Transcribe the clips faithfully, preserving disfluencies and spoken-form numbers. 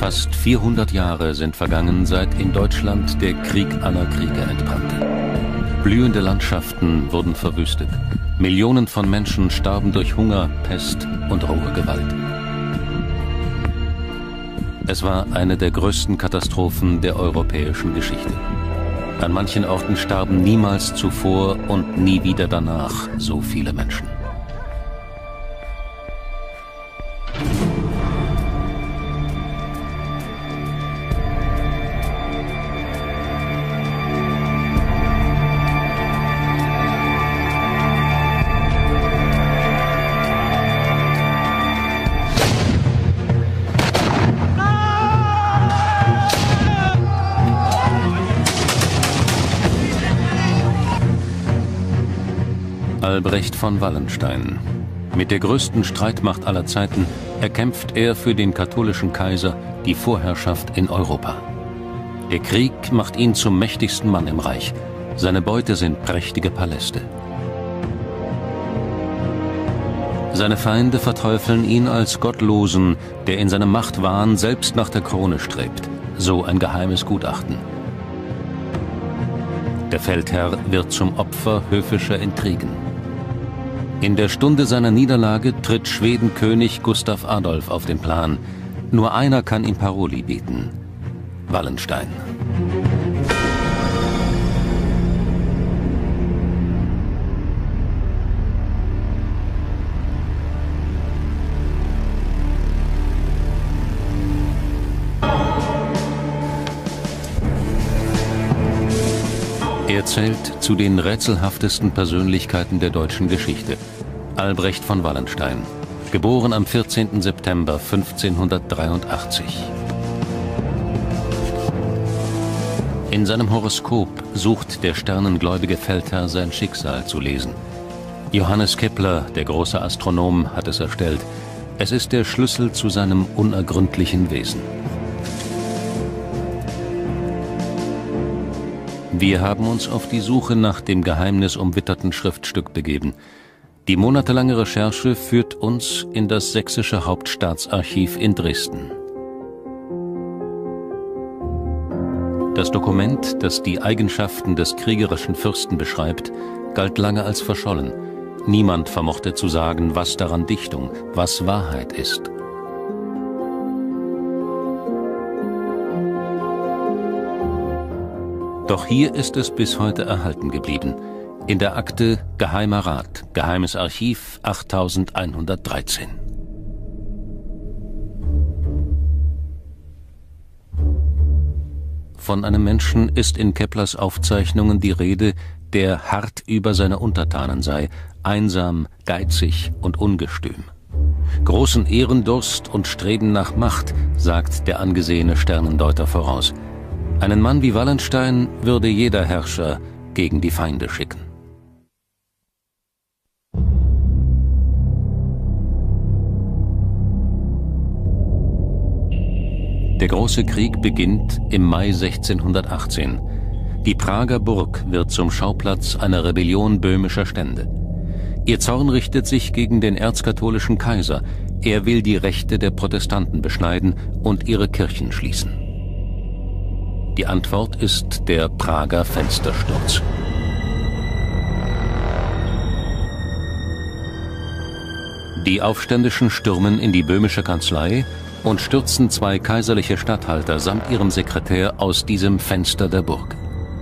Fast vierhundert Jahre sind vergangen, seit in Deutschland der Krieg aller Kriege entbrannte. Blühende Landschaften wurden verwüstet. Millionen von Menschen starben durch Hunger, Pest und rohe Gewalt. Es war eine der größten Katastrophen der europäischen Geschichte. An manchen Orten starben niemals zuvor und nie wieder danach so viele Menschen. Albrecht von Wallenstein. Mit der größten Streitmacht aller Zeiten erkämpft er für den katholischen Kaiser die Vorherrschaft in Europa. Der Krieg macht ihn zum mächtigsten Mann im Reich. Seine Beute sind prächtige Paläste. Seine Feinde verteufeln ihn als Gottlosen, der in seinem Machtwahn selbst nach der Krone strebt. So ein geheimes Gutachten. Der Feldherr wird zum Opfer höfischer Intrigen. In der Stunde seiner Niederlage tritt Schwedenkönig Gustav Adolf auf den Plan. Nur einer kann ihm Paroli bieten: Wallenstein. Er zählt zu den rätselhaftesten Persönlichkeiten der deutschen Geschichte. Albrecht von Wallenstein, geboren am vierzehnten September fünfzehnhundertdreiundachtzig. In seinem Horoskop sucht der sternengläubige Feldherr sein Schicksal zu lesen. Johannes Kepler, der große Astronom, hat es erstellt. Es ist der Schlüssel zu seinem unergründlichen Wesen. Wir haben uns auf die Suche nach dem geheimnisumwitterten Schriftstück begeben. Die monatelange Recherche führt uns in das sächsische Hauptstaatsarchiv in Dresden. Das Dokument, das die Eigenschaften des kriegerischen Fürsten beschreibt, galt lange als verschollen. Niemand vermochte zu sagen, was daran Dichtung, was Wahrheit ist. Doch hier ist es bis heute erhalten geblieben. In der Akte Geheimer Rat, Geheimes Archiv achttausendeinhundertdreizehn. Von einem Menschen ist in Keplers Aufzeichnungen die Rede, der hart über seine Untertanen sei, einsam, geizig und ungestüm. Großen Ehrendurst und Streben nach Macht, sagt der angesehene Sternendeuter voraus. Einen Mann wie Wallenstein würde jeder Herrscher gegen die Feinde schicken. Der große Krieg beginnt im Mai sechzehnhundertachtzehn. Die Prager Burg wird zum Schauplatz einer Rebellion böhmischer Stände. Ihr Zorn richtet sich gegen den erzkatholischen Kaiser. Er will die Rechte der Protestanten beschneiden und ihre Kirchen schließen. Die Antwort ist der Prager Fenstersturz. Die Aufständischen stürmen in die böhmische Kanzlei und stürzen zwei kaiserliche Statthalter samt ihrem Sekretär aus diesem Fenster der Burg.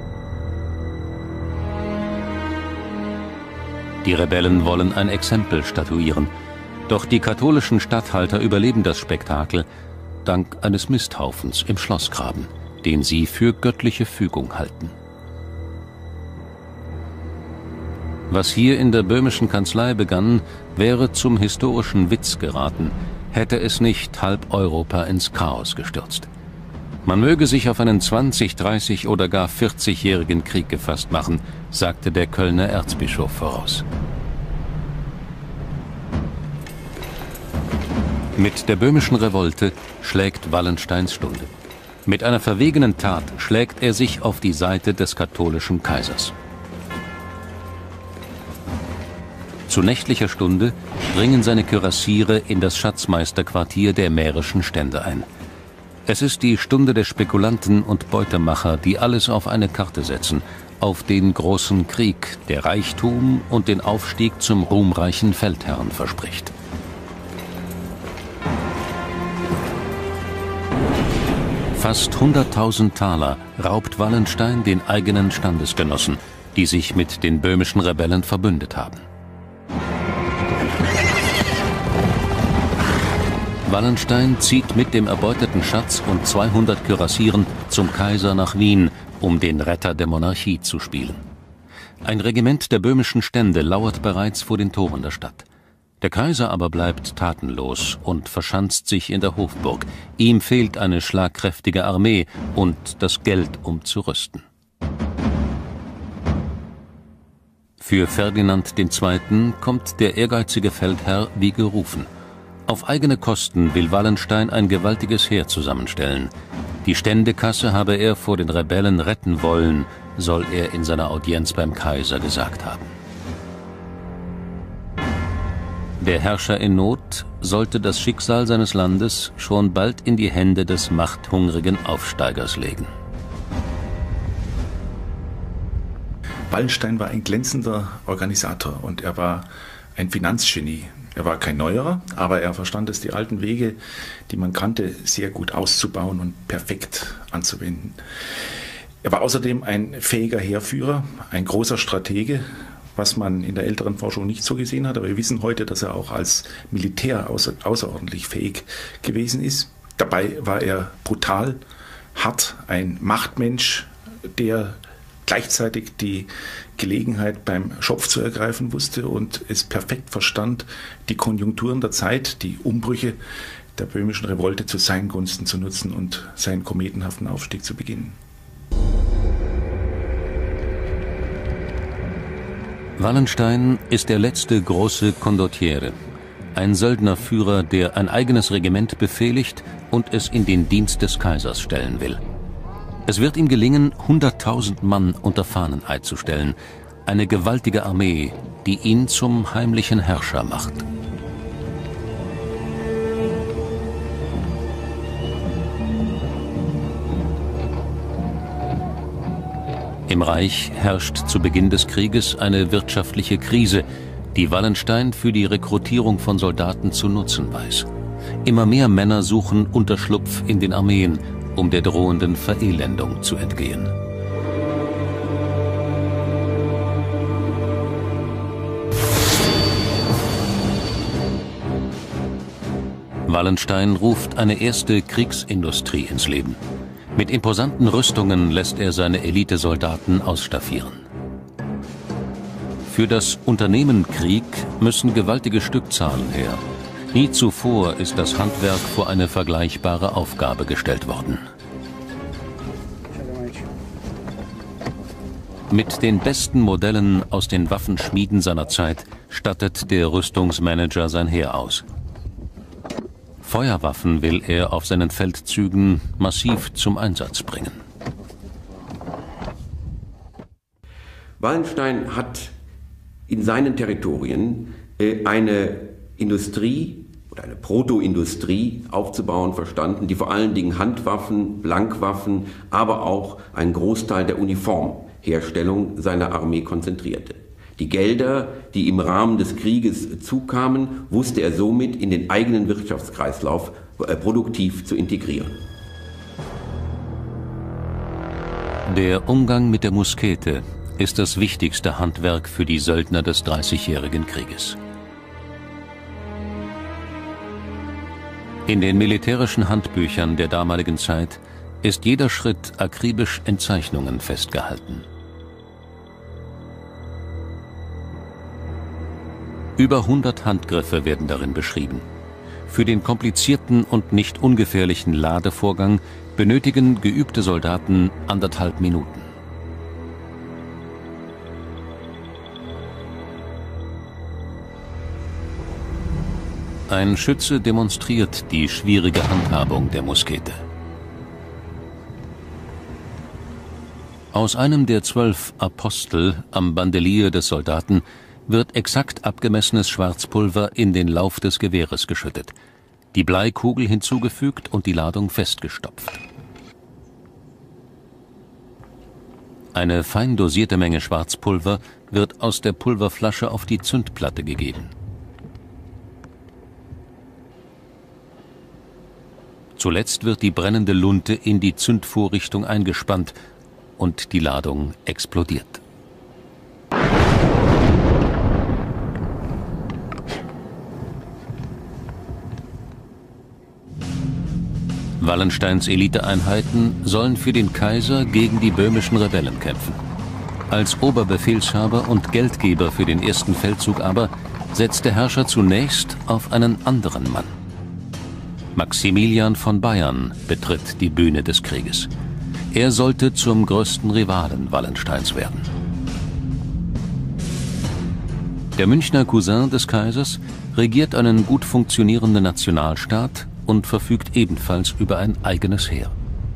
Die Rebellen wollen ein Exempel statuieren, doch die katholischen Statthalter überleben das Spektakel dank eines Misthaufens im Schlossgraben, den sie für göttliche Fügung halten. Was hier in der böhmischen Kanzlei begann, wäre zum historischen Witz geraten, hätte es nicht halb Europa ins Chaos gestürzt. Man möge sich auf einen zwanzig-, dreißig- oder gar vierzigjährigen Krieg gefasst machen, sagte der Kölner Erzbischof voraus. Mit der böhmischen Revolte schlägt Wallensteins Stunde. Mit einer verwegenen Tat schlägt er sich auf die Seite des katholischen Kaisers. Zu nächtlicher Stunde dringen seine Kürassiere in das Schatzmeisterquartier der mährischen Stände ein. Es ist die Stunde der Spekulanten und Beutemacher, die alles auf eine Karte setzen, auf den großen Krieg, der Reichtum und den Aufstieg zum ruhmreichen Feldherrn verspricht. Fast hunderttausend Taler raubt Wallenstein den eigenen Standesgenossen, die sich mit den böhmischen Rebellen verbündet haben. Wallenstein zieht mit dem erbeuteten Schatz und zweihundert Kürassieren zum Kaiser nach Wien, um den Retter der Monarchie zu spielen. Ein Regiment der böhmischen Stände lauert bereits vor den Toren der Stadt. Der Kaiser aber bleibt tatenlos und verschanzt sich in der Hofburg. Ihm fehlt eine schlagkräftige Armee und das Geld, um zu rüsten. Für Ferdinand der Zweite. Kommt der ehrgeizige Feldherr wie gerufen. Auf eigene Kosten will Wallenstein ein gewaltiges Heer zusammenstellen. Die Ständekasse habe er vor den Rebellen retten wollen, soll er in seiner Audienz beim Kaiser gesagt haben. Der Herrscher in Not sollte das Schicksal seines Landes schon bald in die Hände des machthungrigen Aufsteigers legen. Wallenstein war ein glänzender Organisator und er war ein Finanzgenie. Er war kein Neuerer, aber er verstand es, die alten Wege, die man kannte, sehr gut auszubauen und perfekt anzuwenden. Er war außerdem ein fähiger Heerführer, ein großer Stratege, was man in der älteren Forschung nicht so gesehen hat. Aber wir wissen heute, dass er auch als Militär außer, außerordentlich fähig gewesen ist. Dabei war er brutal, hart, ein Machtmensch, der gleichzeitig die Gelegenheit beim Schopf zu ergreifen wusste und es perfekt verstand, die Konjunkturen der Zeit, die Umbrüche der böhmischen Revolte zu seinen Gunsten zu nutzen und seinen kometenhaften Aufstieg zu beginnen. Wallenstein ist der letzte große Condottiere, ein Söldnerführer, der ein eigenes Regiment befehligt und es in den Dienst des Kaisers stellen will. Es wird ihm gelingen, hunderttausend Mann unter Fahneneid zu stellen, eine gewaltige Armee, die ihn zum heimlichen Herrscher macht. Im Reich herrscht zu Beginn des Krieges eine wirtschaftliche Krise, die Wallenstein für die Rekrutierung von Soldaten zu nutzen weiß. Immer mehr Männer suchen Unterschlupf in den Armeen, um der drohenden Verelendung zu entgehen. Wallenstein ruft eine erste Kriegsindustrie ins Leben. Mit imposanten Rüstungen lässt er seine Elitesoldaten ausstaffieren. Für das Unternehmen Krieg müssen gewaltige Stückzahlen her. Nie zuvor ist das Handwerk vor eine vergleichbare Aufgabe gestellt worden. Mit den besten Modellen aus den Waffenschmieden seiner Zeit stattet der Rüstungsmanager sein Heer aus. Feuerwaffen will er auf seinen Feldzügen massiv zum Einsatz bringen. Wallenstein hat in seinen Territorien äh, eine Industrie oder eine Protoindustrie aufzubauen verstanden, die vor allen Dingen Handwaffen, Blankwaffen, aber auch einen Großteil der Uniformherstellung seiner Armee konzentrierte. Die Gelder, die im Rahmen des Krieges zukamen, wusste er somit in den eigenen Wirtschaftskreislauf äh, produktiv zu integrieren. Der Umgang mit der Muskete ist das wichtigste Handwerk für die Söldner des Dreißigjährigen Krieges. In den militärischen Handbüchern der damaligen Zeit ist jeder Schritt akribisch in Zeichnungen festgehalten. Über hundert Handgriffe werden darin beschrieben. Für den komplizierten und nicht ungefährlichen Ladevorgang benötigen geübte Soldaten anderthalb Minuten. Ein Schütze demonstriert die schwierige Handhabung der Muskete. Aus einem der zwölf Apostel am Bandelier des Soldaten wird exakt abgemessenes Schwarzpulver in den Lauf des Gewehres geschüttet. die Bleikugel hinzugefügt und die Ladung festgestopft. Eine fein dosierte Menge Schwarzpulver wird aus der Pulverflasche auf die Zündplatte gegeben. Zuletzt wird die brennende Lunte in die Zündvorrichtung eingespannt und die Ladung explodiert. Wallensteins Eliteeinheiten sollen für den Kaiser gegen die böhmischen Rebellen kämpfen. Als Oberbefehlshaber und Geldgeber für den ersten Feldzug aber setzt der Herrscher zunächst auf einen anderen Mann. Maximilian von Bayern betritt die Bühne des Krieges. Er sollte zum größten Rivalen Wallensteins werden. Der Münchner Cousin des Kaisers regiert einen gut funktionierenden Nationalstaat und verfügt ebenfalls über ein eigenes Heer.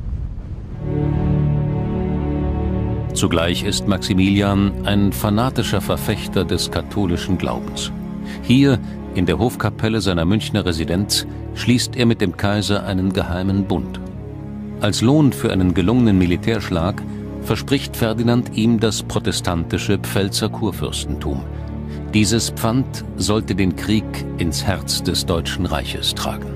Zugleich ist Maximilian ein fanatischer Verfechter des katholischen Glaubens. Hier, in der Hofkapelle seiner Münchner Residenz, schließt er mit dem Kaiser einen geheimen Bund. Als Lohn für einen gelungenen Militärschlag verspricht Ferdinand ihm das protestantische Pfälzer Kurfürstentum. Dieses Pfand sollte den Krieg ins Herz des Deutschen Reiches tragen.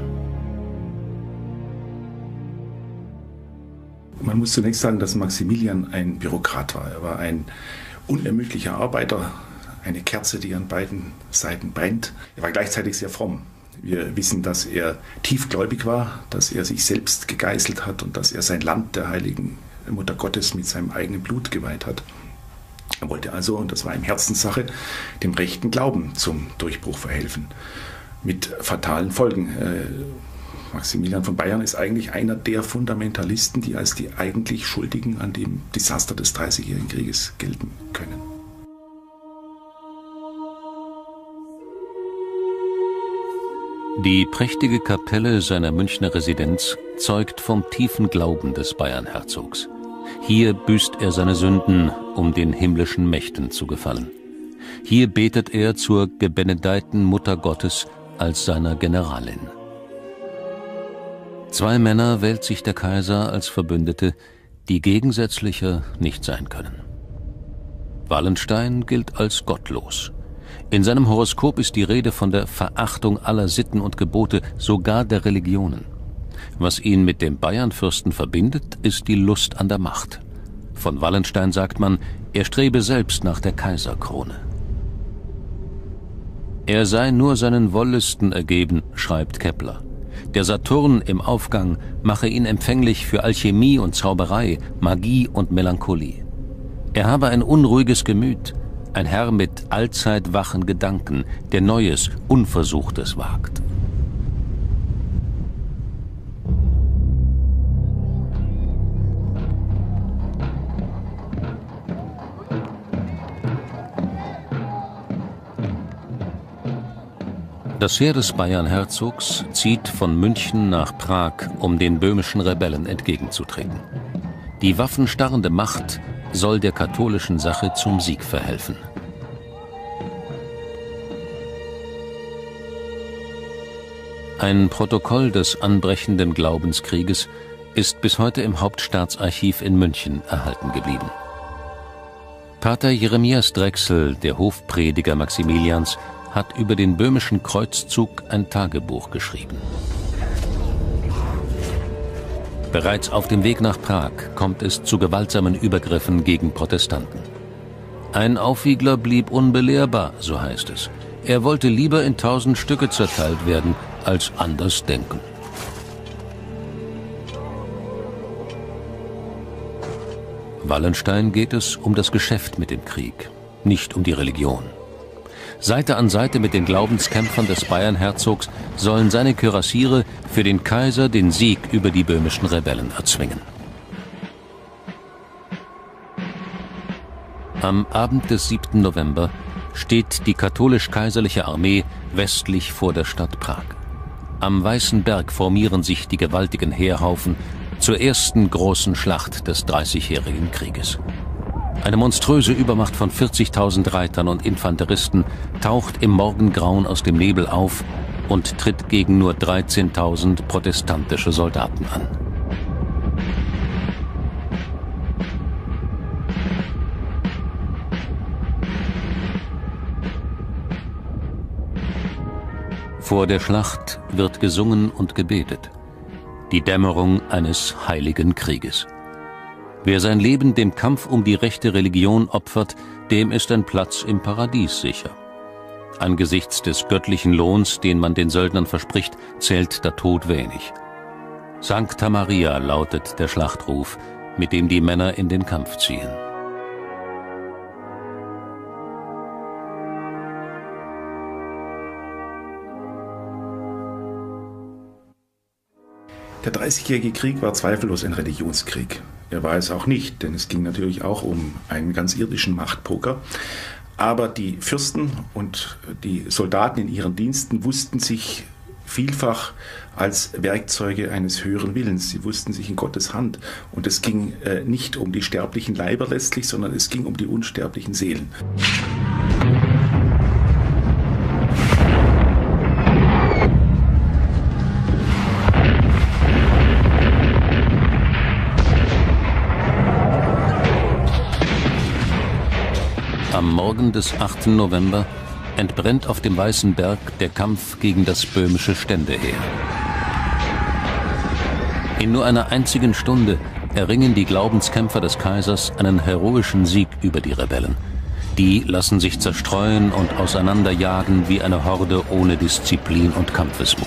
Man muss zunächst sagen, dass Maximilian ein Bürokrat war. Er war ein unermüdlicher Arbeiter, eine Kerze, die an beiden Seiten brennt. Er war gleichzeitig sehr fromm. Wir wissen, dass er tiefgläubig war, dass er sich selbst gegeißelt hat und dass er sein Land der heiligen Mutter Gottes mit seinem eigenen Blut geweiht hat. Er wollte also, und das war ihm Herzenssache, dem rechten Glauben zum Durchbruch verhelfen. Mit fatalen Folgen. Maximilian von Bayern ist eigentlich einer der Fundamentalisten, die als die eigentlich Schuldigen an dem Desaster des Dreißigjährigen Krieges gelten können. Die prächtige Kapelle seiner Münchner Residenz zeugt vom tiefen Glauben des Bayernherzogs. Hier büßt er seine Sünden, um den himmlischen Mächten zu gefallen. Hier betet er zur gebenedeiten Mutter Gottes als seiner Generalin. Zwei Männer wählt sich der Kaiser als Verbündete, die gegensätzlicher nicht sein können. Wallenstein gilt als gottlos. In seinem Horoskop ist die Rede von der Verachtung aller Sitten und Gebote, sogar der Religionen. Was ihn mit dem Bayernfürsten verbindet, ist die Lust an der Macht. Von Wallenstein sagt man, er strebe selbst nach der Kaiserkrone. Er sei nur seinen Wollüsten ergeben, schreibt Kepler. Der Saturn im Aufgang mache ihn empfänglich für Alchemie und Zauberei, Magie und Melancholie. Er habe ein unruhiges Gemüt, ein Herr mit allzeit wachen Gedanken, der Neues, Unversuchtes wagt. Das Heer des Bayernherzogs zieht von München nach Prag, um den böhmischen Rebellen entgegenzutreten. Die waffenstarrende Macht soll der katholischen Sache zum Sieg verhelfen. Ein Protokoll des anbrechenden Glaubenskrieges ist bis heute im Hauptstaatsarchiv in München erhalten geblieben. Pater Jeremias Drechsel, der Hofprediger Maximilians, hat über den böhmischen Kreuzzug ein Tagebuch geschrieben. Bereits auf dem Weg nach Prag kommt es zu gewaltsamen Übergriffen gegen Protestanten. Ein Aufwiegler blieb unbelehrbar, so heißt es. Er wollte lieber in tausend Stücke zerteilt werden, als anders denken. Wallenstein geht es um das Geschäft mit dem Krieg, nicht um die Religion. Seite an Seite mit den Glaubenskämpfern des Bayernherzogs sollen seine Kürassiere für den Kaiser den Sieg über die böhmischen Rebellen erzwingen. Am Abend des siebten November steht die katholisch-kaiserliche Armee westlich vor der Stadt Prag. Am Weißen Berg formieren sich die gewaltigen Heerhaufen zur ersten großen Schlacht des Dreißigjährigen Krieges. Eine monströse Übermacht von vierzigtausend Reitern und Infanteristen taucht im Morgengrauen aus dem Nebel auf und tritt gegen nur dreizehntausend protestantische Soldaten an. Vor der Schlacht wird gesungen und gebetet. Die Dämmerung eines heiligen Krieges. Wer sein Leben dem Kampf um die rechte Religion opfert, dem ist ein Platz im Paradies sicher. Angesichts des göttlichen Lohns, den man den Söldnern verspricht, zählt der Tod wenig. Sancta Maria lautet der Schlachtruf, mit dem die Männer in den Kampf ziehen. Der Dreißigjährige Krieg war zweifellos ein Religionskrieg. Er war es auch nicht, denn es ging natürlich auch um einen ganz irdischen Machtpoker. Aber die Fürsten und die Soldaten in ihren Diensten wussten sich vielfach als Werkzeuge eines höheren Willens. Sie wussten sich in Gottes Hand. Und es ging äh, nicht um die sterblichen Leiber letztlich, sondern es ging um die unsterblichen Seelen. Am Morgen des achten November entbrennt auf dem Weißen Berg der Kampf gegen das böhmische Ständeheer. In nur einer einzigen Stunde erringen die Glaubenskämpfer des Kaisers einen heroischen Sieg über die Rebellen. Die lassen sich zerstreuen und auseinanderjagen wie eine Horde ohne Disziplin und Kampfesmut.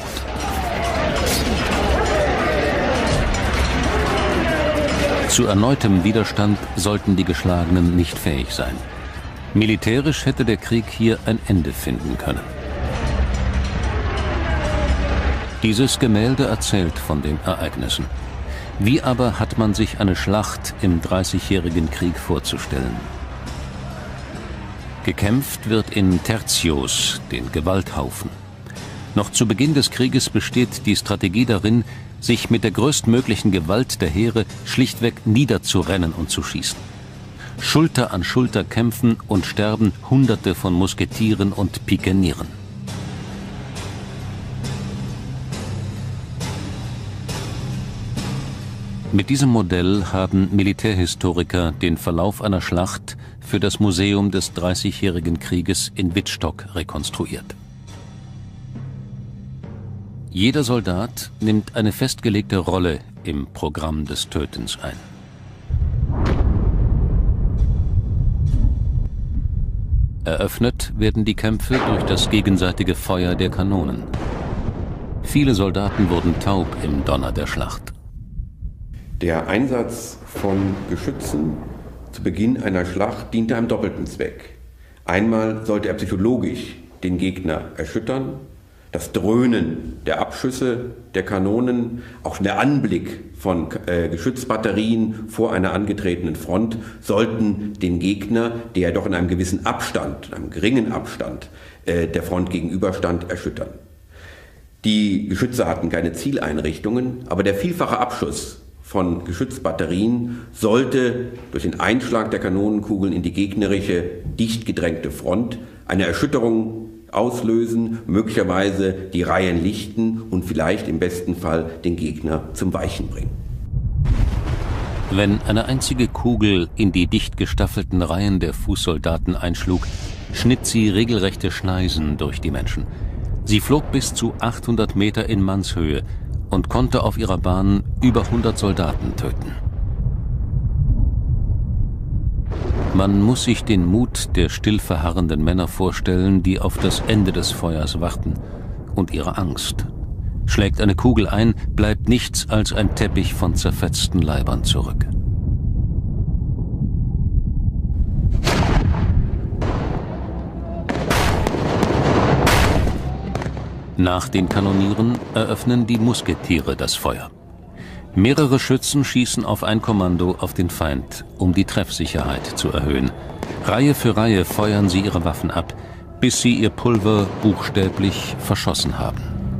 Zu erneutem Widerstand sollten die Geschlagenen nicht fähig sein. Militärisch hätte der Krieg hier ein Ende finden können. Dieses Gemälde erzählt von den Ereignissen. Wie aber hat man sich eine Schlacht im Dreißigjährigen Krieg vorzustellen? Gekämpft wird in Tertios, den Gewalthaufen. Noch zu Beginn des Krieges besteht die Strategie darin, sich mit der größtmöglichen Gewalt der Heere schlichtweg niederzurennen und zu schießen. Schulter an Schulter kämpfen und sterben Hunderte von Musketieren und Pikenieren. Mit diesem Modell haben Militärhistoriker den Verlauf einer Schlacht für das Museum des Dreißigjährigen Krieges in Wittstock rekonstruiert. Jeder Soldat nimmt eine festgelegte Rolle im Programm des Tötens ein. Eröffnet werden die Kämpfe durch das gegenseitige Feuer der Kanonen. Viele Soldaten wurden taub im Donner der Schlacht. Der Einsatz von Geschützen zu Beginn einer Schlacht diente einem doppelten Zweck. Einmal sollte er psychologisch den Gegner erschüttern. Das Dröhnen der Abschüsse der Kanonen, auch der Anblick von äh, Geschützbatterien vor einer angetretenen Front sollten den Gegner, der doch in einem gewissen Abstand, einem geringen Abstand äh, der Front gegenüberstand, erschüttern. Die Geschütze hatten keine Zieleinrichtungen, aber der vielfache Abschuss von Geschützbatterien sollte durch den Einschlag der Kanonenkugeln in die gegnerische, dicht gedrängte Front eine Erschütterung auslösen, möglicherweise die Reihen lichten und vielleicht im besten Fall den Gegner zum Weichen bringen. Wenn eine einzige Kugel in die dicht gestaffelten Reihen der Fußsoldaten einschlug, schnitt sie regelrechte Schneisen durch die Menschen. Sie flog bis zu achthundert Meter in Mannshöhe und konnte auf ihrer Bahn über hundert Soldaten töten. Man muss sich den Mut der still verharrenden Männer vorstellen, die auf das Ende des Feuers warten, und ihre Angst. Schlägt eine Kugel ein, bleibt nichts als ein Teppich von zerfetzten Leibern zurück. Nach den Kanonieren eröffnen die Musketiere das Feuer. Mehrere Schützen schießen auf ein Kommando auf den Feind, um die Treffsicherheit zu erhöhen. Reihe für Reihe feuern sie ihre Waffen ab, bis sie ihr Pulver buchstäblich verschossen haben.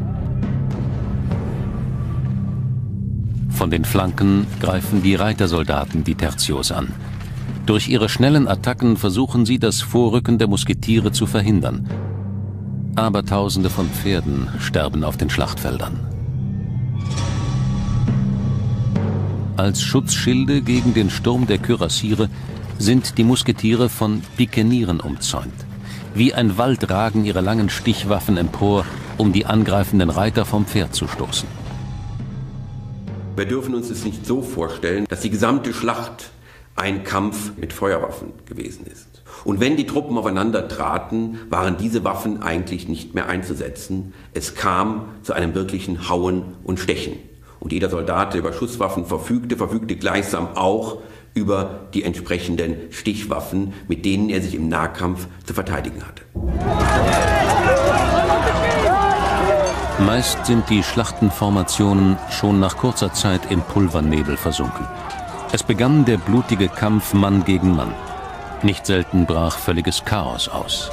Von den Flanken greifen die Reitersoldaten die Tertios an. Durch ihre schnellen Attacken versuchen sie, das Vorrücken der Musketiere zu verhindern. Abertausende von Pferden sterben auf den Schlachtfeldern. Als Schutzschilde gegen den Sturm der Kürassiere sind die Musketiere von Pikenieren umzäunt. Wie ein Wald ragen ihre langen Stichwaffen empor, um die angreifenden Reiter vom Pferd zu stoßen. Wir dürfen uns es nicht so vorstellen, dass die gesamte Schlacht ein Kampf mit Feuerwaffen gewesen ist. Und wenn die Truppen aufeinander traten, waren diese Waffen eigentlich nicht mehr einzusetzen. Es kam zu einem wirklichen Hauen und Stechen. Und jeder Soldat, der über Schusswaffen verfügte, verfügte gleichsam auch über die entsprechenden Stichwaffen, mit denen er sich im Nahkampf zu verteidigen hatte. Meist sind die Schlachtenformationen schon nach kurzer Zeit im Pulvernebel versunken. Es begann der blutige Kampf Mann gegen Mann. Nicht selten brach völliges Chaos aus.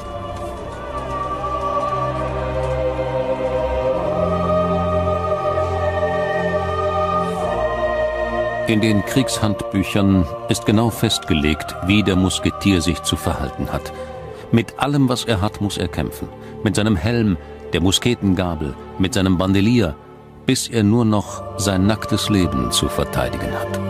In den Kriegshandbüchern ist genau festgelegt, wie der Musketier sich zu verhalten hat. Mit allem, was er hat, muss er kämpfen. Mit seinem Helm, der Musketengabel, mit seinem Bandelier, bis er nur noch sein nacktes Leben zu verteidigen hat.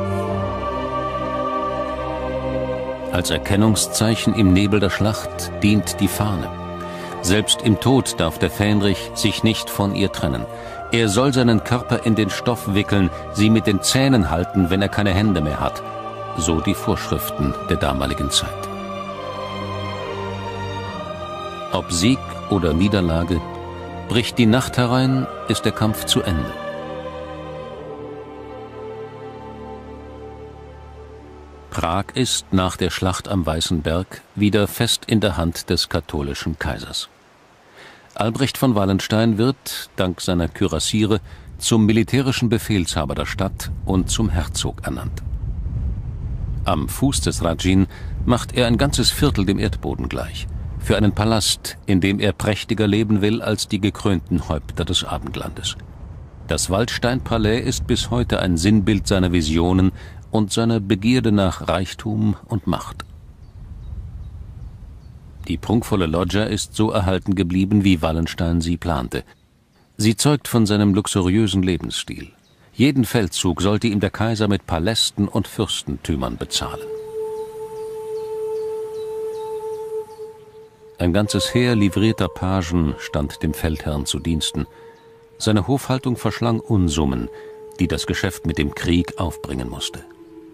Als Erkennungszeichen im Nebel der Schlacht dient die Fahne. Selbst im Tod darf der Fähnrich sich nicht von ihr trennen. Er soll seinen Körper in den Stoff wickeln, sie mit den Zähnen halten, wenn er keine Hände mehr hat. So die Vorschriften der damaligen Zeit. Ob Sieg oder Niederlage, bricht die Nacht herein, ist der Kampf zu Ende. Prag ist nach der Schlacht am Weißen Berg wieder fest in der Hand des katholischen Kaisers. Albrecht von Wallenstein wird, dank seiner Kürassiere, zum militärischen Befehlshaber der Stadt und zum Herzog ernannt. Am Fuß des Rajin macht er ein ganzes Viertel dem Erdboden gleich, für einen Palast, in dem er prächtiger leben will als die gekrönten Häupter des Abendlandes. Das Waldsteinpalais ist bis heute ein Sinnbild seiner Visionen und seiner Begierde nach Reichtum und Macht. Die prunkvolle Loggia ist so erhalten geblieben, wie Wallenstein sie plante. Sie zeugt von seinem luxuriösen Lebensstil. Jeden Feldzug sollte ihm der Kaiser mit Palästen und Fürstentümern bezahlen. Ein ganzes Heer livrierter Pagen stand dem Feldherrn zu Diensten. Seine Hofhaltung verschlang Unsummen, die das Geschäft mit dem Krieg aufbringen musste.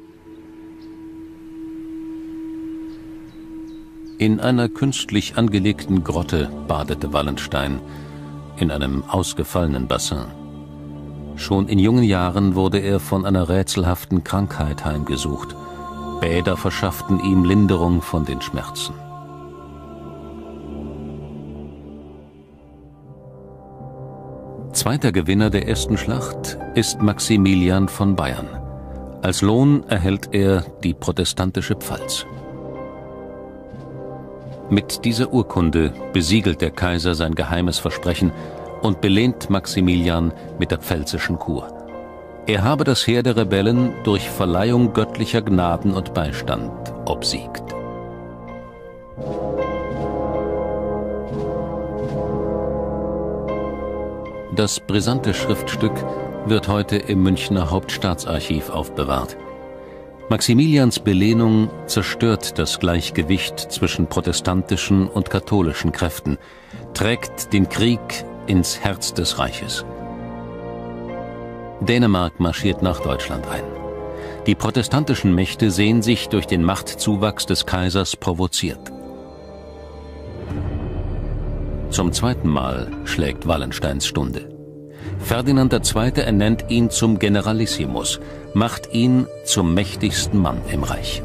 In einer künstlich angelegten Grotte badete Wallenstein, in einem ausgefallenen Bassin. Schon in jungen Jahren wurde er von einer rätselhaften Krankheit heimgesucht. Bäder verschafften ihm Linderung von den Schmerzen. Zweiter Gewinner der ersten Schlacht ist Maximilian von Bayern. Als Lohn erhält er die protestantische Pfalz. Mit dieser Urkunde besiegelt der Kaiser sein geheimes Versprechen und belehnt Maximilian mit der pfälzischen Kur. Er habe das Heer der Rebellen durch Verleihung göttlicher Gnaden und Beistand obsiegt. Das brisante Schriftstück wird heute im Münchner Hauptstaatsarchiv aufbewahrt. Maximilians Belehnung zerstört das Gleichgewicht zwischen protestantischen und katholischen Kräften, trägt den Krieg ins Herz des Reiches. Dänemark marschiert nach Deutschland ein. Die protestantischen Mächte sehen sich durch den Machtzuwachs des Kaisers provoziert. Zum zweiten Mal schlägt Wallensteins Stunde. Ferdinand der Zweite ernennt ihn zum Generalissimus, macht ihn zum mächtigsten Mann im Reich.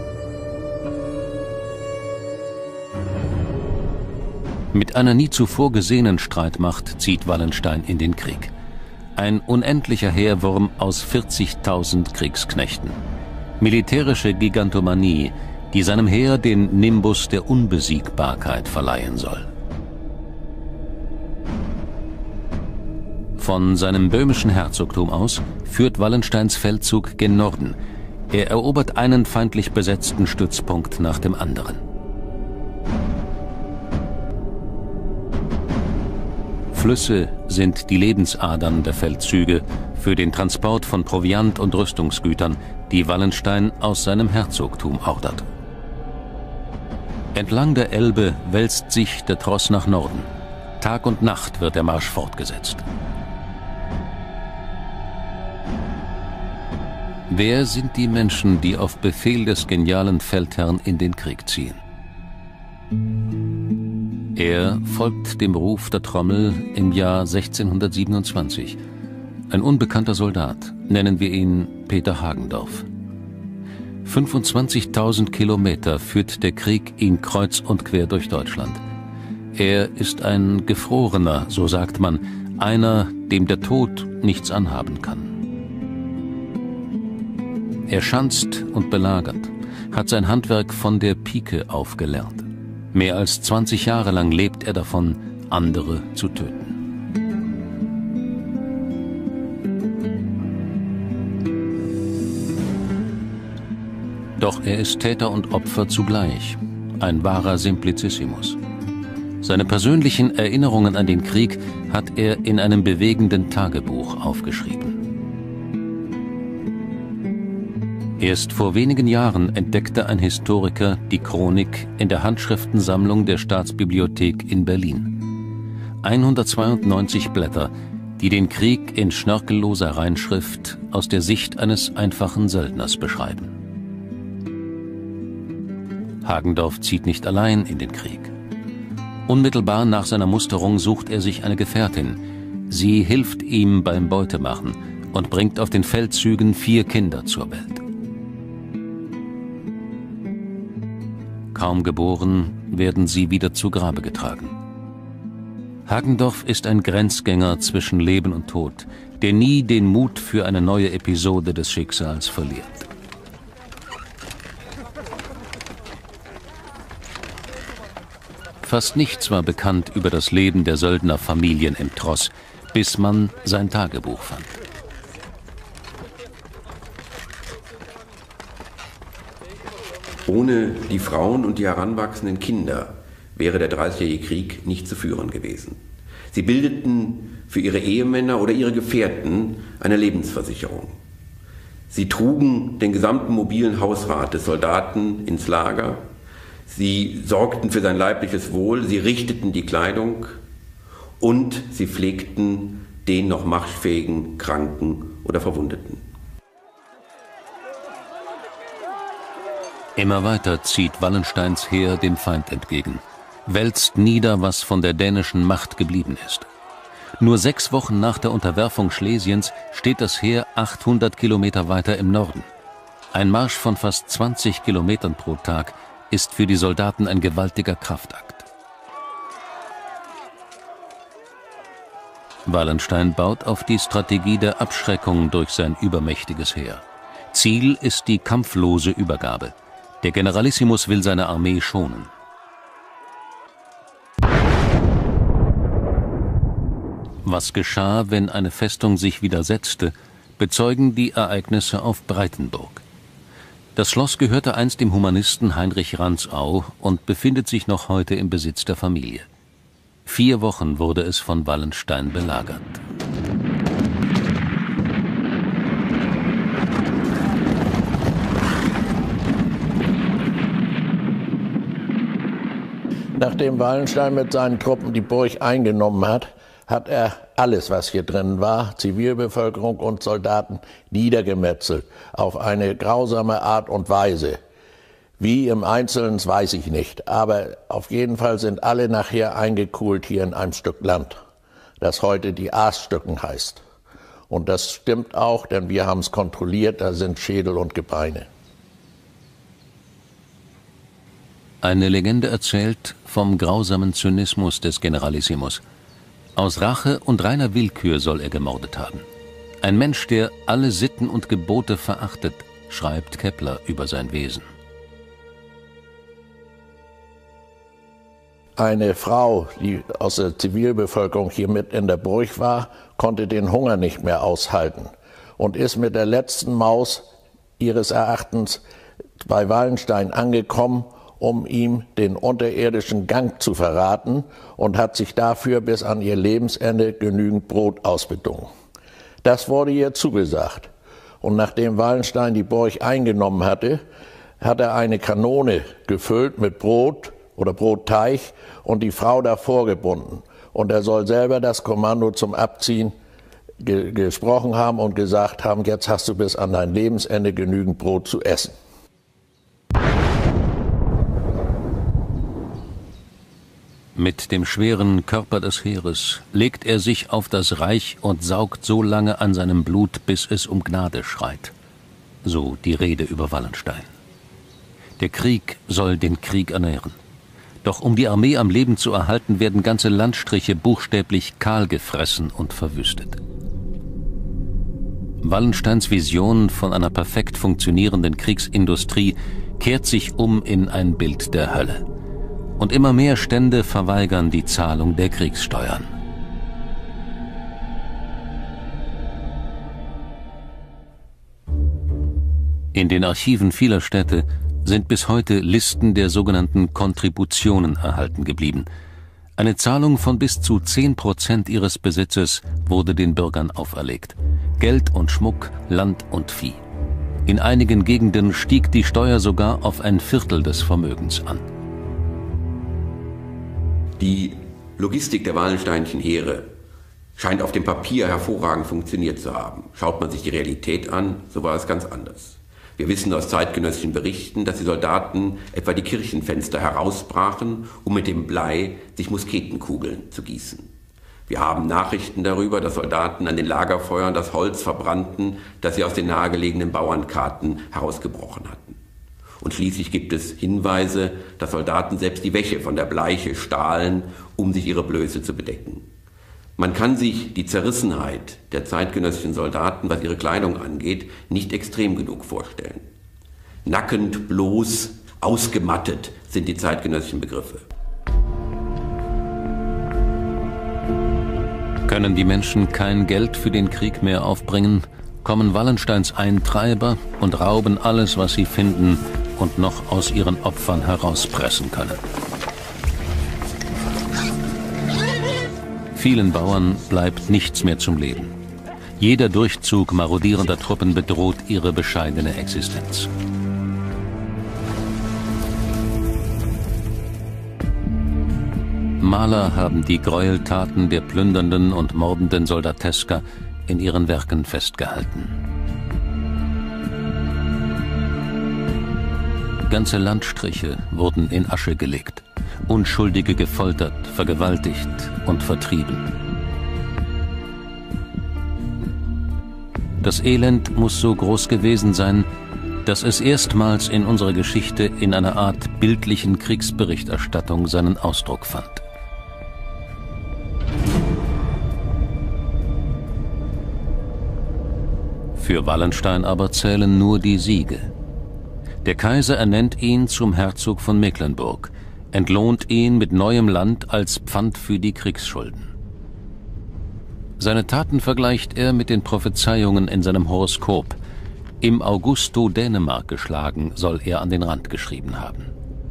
Mit einer nie zuvor gesehenen Streitmacht zieht Wallenstein in den Krieg. Ein unendlicher Heerwurm aus vierzigtausend Kriegsknechten. Militärische Gigantomanie, die seinem Heer den Nimbus der Unbesiegbarkeit verleihen soll. Von seinem böhmischen Herzogtum aus führt Wallensteins Feldzug gen Norden. Er erobert einen feindlich besetzten Stützpunkt nach dem anderen. Flüsse sind die Lebensadern der Feldzüge für den Transport von Proviant und Rüstungsgütern, die Wallenstein aus seinem Herzogtum ordert. Entlang der Elbe wälzt sich der Tross nach Norden. Tag und Nacht wird der Marsch fortgesetzt. Wer sind die Menschen, die auf Befehl des genialen Feldherrn in den Krieg ziehen? Er folgt dem Ruf der Trommel im Jahr sechzehnhundertsiebenundzwanzig. Ein unbekannter Soldat, nennen wir ihn Peter Hagendorf. fünfundzwanzigtausend Kilometer führt der Krieg ihn kreuz und quer durch Deutschland. Er ist ein Gefrorener, so sagt man, einer, dem der Tod nichts anhaben kann. Er schanzt und belagert, hat sein Handwerk von der Pike auf gelernt. Mehr als zwanzig Jahre lang lebt er davon, andere zu töten. Doch er ist Täter und Opfer zugleich, ein wahrer Simplicissimus. Seine persönlichen Erinnerungen an den Krieg hat er in einem bewegenden Tagebuch aufgeschrieben. Erst vor wenigen Jahren entdeckte ein Historiker die Chronik in der Handschriftensammlung der Staatsbibliothek in Berlin. hundertzweiundneunzig Blätter, die den Krieg in schnörkelloser Reinschrift aus der Sicht eines einfachen Söldners beschreiben. Hagendorf zieht nicht allein in den Krieg. Unmittelbar nach seiner Musterung sucht er sich eine Gefährtin. Sie hilft ihm beim Beutemachen und bringt auf den Feldzügen vier Kinder zur Welt. Kaum geboren, werden sie wieder zu Grabe getragen. Hagendorf ist ein Grenzgänger zwischen Leben und Tod, der nie den Mut für eine neue Episode des Schicksals verliert. Fast nichts war bekannt über das Leben der Söldnerfamilien im Tross, bis man sein Tagebuch fand. Ohne die Frauen und die heranwachsenden Kinder wäre der Dreißigjährige Krieg nicht zu führen gewesen. Sie bildeten für ihre Ehemänner oder ihre Gefährten eine Lebensversicherung. Sie trugen den gesamten mobilen Hausrat des Soldaten ins Lager. Sie sorgten für sein leibliches Wohl, sie richteten die Kleidung und sie pflegten den noch marschfähigen Kranken oder Verwundeten. Immer weiter zieht Wallensteins Heer dem Feind entgegen, wälzt nieder, was von der dänischen Macht geblieben ist. Nur sechs Wochen nach der Unterwerfung Schlesiens steht das Heer achthundert Kilometer weiter im Norden. Ein Marsch von fast zwanzig Kilometern pro Tag ist für die Soldaten ein gewaltiger Kraftakt. Wallenstein baut auf die Strategie der Abschreckung durch sein übermächtiges Heer. Ziel ist die kampflose Übergabe. Der Generalissimus will seine Armee schonen. Was geschah, wenn eine Festung sich widersetzte, bezeugen die Ereignisse auf Breitenburg. Das Schloss gehörte einst dem Humanisten Heinrich Rantzau und befindet sich noch heute im Besitz der Familie. Vier Wochen wurde es von Wallenstein belagert. Nachdem Wallenstein mit seinen Truppen die Burg eingenommen hat, hat er alles, was hier drin war, Zivilbevölkerung und Soldaten, niedergemetzelt, auf eine grausame Art und Weise. Wie im Einzelnen, weiß ich nicht, aber auf jeden Fall sind alle nachher eingekugelt hier in einem Stück Land, das heute die Aasstücken heißt. Und das stimmt auch, denn wir haben es kontrolliert, da sind Schädel und Gebeine. Eine Legende erzählt vom grausamen Zynismus des Generalissimus. Aus Rache und reiner Willkür soll er gemordet haben. Ein Mensch, der alle Sitten und Gebote verachtet, schreibt Kepler über sein Wesen. Eine Frau, die aus der Zivilbevölkerung hier mit in der Burg war, konnte den Hunger nicht mehr aushalten und ist mit der letzten Maus ihres Erachtens bei Wallenstein angekommen um ihm den unterirdischen Gang zu verraten und hat sich dafür bis an ihr Lebensende genügend Brot ausbedungen. Das wurde ihr zugesagt. Und nachdem Wallenstein die Burg eingenommen hatte, hat er eine Kanone gefüllt mit Brot oder Brotteig und die Frau davor gebunden. Und er soll selber das Kommando zum Abziehen ge gesprochen haben und gesagt haben, jetzt hast du bis an dein Lebensende genügend Brot zu essen. Mit dem schweren Körper des Heeres legt er sich auf das Reich und saugt so lange an seinem Blut, bis es um Gnade schreit. So die Rede über Wallenstein. Der Krieg soll den Krieg ernähren. Doch um die Armee am Leben zu erhalten, werden ganze Landstriche buchstäblich kahl gefressen und verwüstet. Wallensteins Vision von einer perfekt funktionierenden Kriegsindustrie kehrt sich um in ein Bild der Hölle. Und immer mehr Stände verweigern die Zahlung der Kriegssteuern. In den Archiven vieler Städte sind bis heute Listen der sogenannten Kontributionen erhalten geblieben. Eine Zahlung von bis zu zehn Prozent ihres Besitzes wurde den Bürgern auferlegt. Geld und Schmuck, Land und Vieh. In einigen Gegenden stieg die Steuer sogar auf ein Viertel des Vermögens an. Die Logistik der Wallensteinischen Heere scheint auf dem Papier hervorragend funktioniert zu haben. Schaut man sich die Realität an, so war es ganz anders. Wir wissen aus zeitgenössischen Berichten, dass die Soldaten etwa die Kirchenfenster herausbrachen, um mit dem Blei sich Musketenkugeln zu gießen. Wir haben Nachrichten darüber, dass Soldaten an den Lagerfeuern das Holz verbrannten, das sie aus den nahegelegenen Bauernkarten herausgebrochen hatten. Und schließlich gibt es Hinweise, dass Soldaten selbst die Wäsche von der Bleiche stahlen, um sich ihre Blöße zu bedecken. Man kann sich die Zerrissenheit der zeitgenössischen Soldaten, was ihre Kleidung angeht, nicht extrem genug vorstellen. Nackend, bloß, ausgemattet sind die zeitgenössischen Begriffe. Können die Menschen kein Geld für den Krieg mehr aufbringen, kommen Wallensteins Eintreiber und rauben alles, was sie finden und noch aus ihren Opfern herauspressen können. Vielen Bauern bleibt nichts mehr zum Leben. Jeder Durchzug marodierender Truppen bedroht ihre bescheidene Existenz. Maler haben die Gräueltaten der plündernden und mordenden Soldateska in ihren Werken festgehalten. Ganze Landstriche wurden in Asche gelegt, Unschuldige gefoltert, vergewaltigt und vertrieben. Das Elend muss so groß gewesen sein, dass es erstmals in unserer Geschichte in einer Art bildlichen Kriegsberichterstattung seinen Ausdruck fand. Für Wallenstein aber zählen nur die Siege. Der Kaiser ernennt ihn zum Herzog von Mecklenburg, entlohnt ihn mit neuem Land als Pfand für die Kriegsschulden. Seine Taten vergleicht er mit den Prophezeiungen in seinem Horoskop. Im Augusto Dänemark geschlagen, soll er an den Rand geschrieben haben.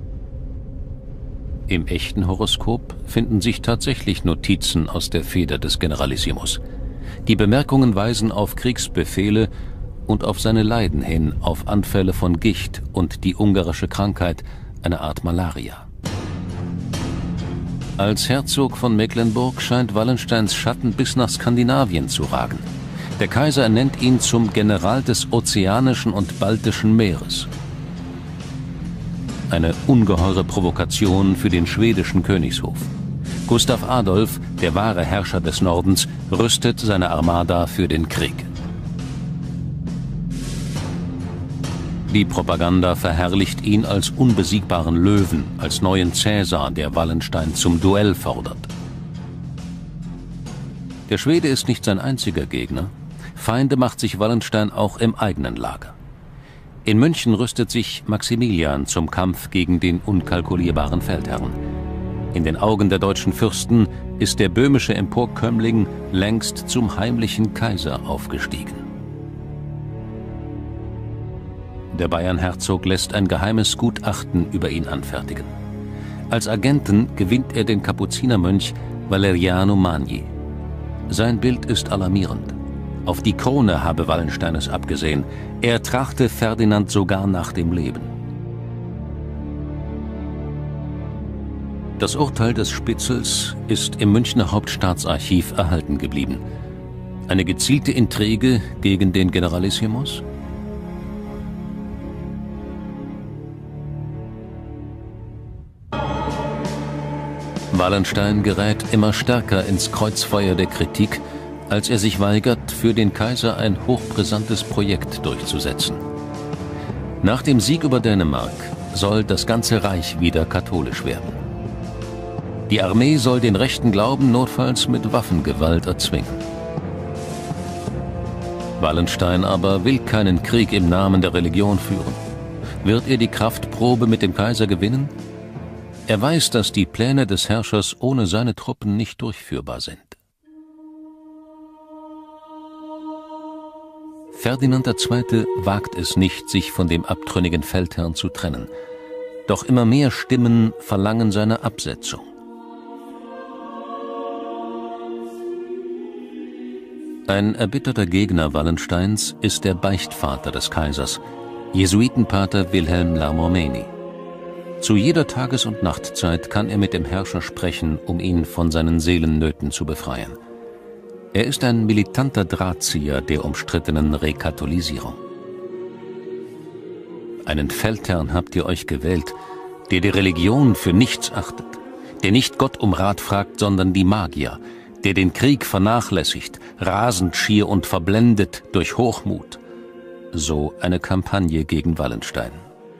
Im echten Horoskop finden sich tatsächlich Notizen aus der Feder des Generalissimus. Die Bemerkungen weisen auf Kriegsbefehle und auf seine Leiden hin, auf Anfälle von Gicht und die ungarische Krankheit, eine Art Malaria. Als Herzog von Mecklenburg scheint Wallensteins Schatten bis nach Skandinavien zu ragen. Der Kaiser ernennt ihn zum General des Ozeanischen und Baltischen Meeres. Eine ungeheure Provokation für den schwedischen Königshof. Gustav Adolf, der wahre Herrscher des Nordens, rüstet seine Armada für den Krieg. Die Propaganda verherrlicht ihn als unbesiegbaren Löwen, als neuen Cäsar, der Wallenstein zum Duell fordert. Der Schwede ist nicht sein einziger Gegner. Feinde macht sich Wallenstein auch im eigenen Lager. In München rüstet sich Maximilian zum Kampf gegen den unkalkulierbaren Feldherrn. In den Augen der deutschen Fürsten ist der böhmische Emporkömmling längst zum heimlichen Kaiser aufgestiegen. Der Bayernherzog lässt ein geheimes Gutachten über ihn anfertigen. Als Agenten gewinnt er den Kapuzinermönch Valeriano Magni. Sein Bild ist alarmierend. Auf die Krone habe Wallenstein es abgesehen. Er trachte Ferdinand sogar nach dem Leben. Das Urteil des Spitzels ist im Münchner Hauptstaatsarchiv erhalten geblieben. Eine gezielte Intrige gegen den Generalissimus? Wallenstein gerät immer stärker ins Kreuzfeuer der Kritik, als er sich weigert, für den Kaiser ein hochbrisantes Projekt durchzusetzen. Nach dem Sieg über Dänemark soll das ganze Reich wieder katholisch werden. Die Armee soll den rechten Glauben notfalls mit Waffengewalt erzwingen. Wallenstein aber will keinen Krieg im Namen der Religion führen. Wird er die Kraftprobe mit dem Kaiser gewinnen? Er weiß, dass die Pläne des Herrschers ohne seine Truppen nicht durchführbar sind. Ferdinand der Zweite wagt es nicht, sich von dem abtrünnigen Feldherrn zu trennen. Doch immer mehr Stimmen verlangen seine Absetzung. Ein erbitterter Gegner Wallensteins ist der Beichtvater des Kaisers, Jesuitenpater Wilhelm Lamormeni. Zu jeder Tages- und Nachtzeit kann er mit dem Herrscher sprechen, um ihn von seinen Seelennöten zu befreien. Er ist ein militanter Drahtzieher der umstrittenen Rekatholisierung. Einen Feldherrn habt ihr euch gewählt, der die Religion für nichts achtet, der nicht Gott um Rat fragt, sondern die Magier, der den Krieg vernachlässigt, rasend schier und verblendet durch Hochmut. So eine Kampagne gegen Wallenstein.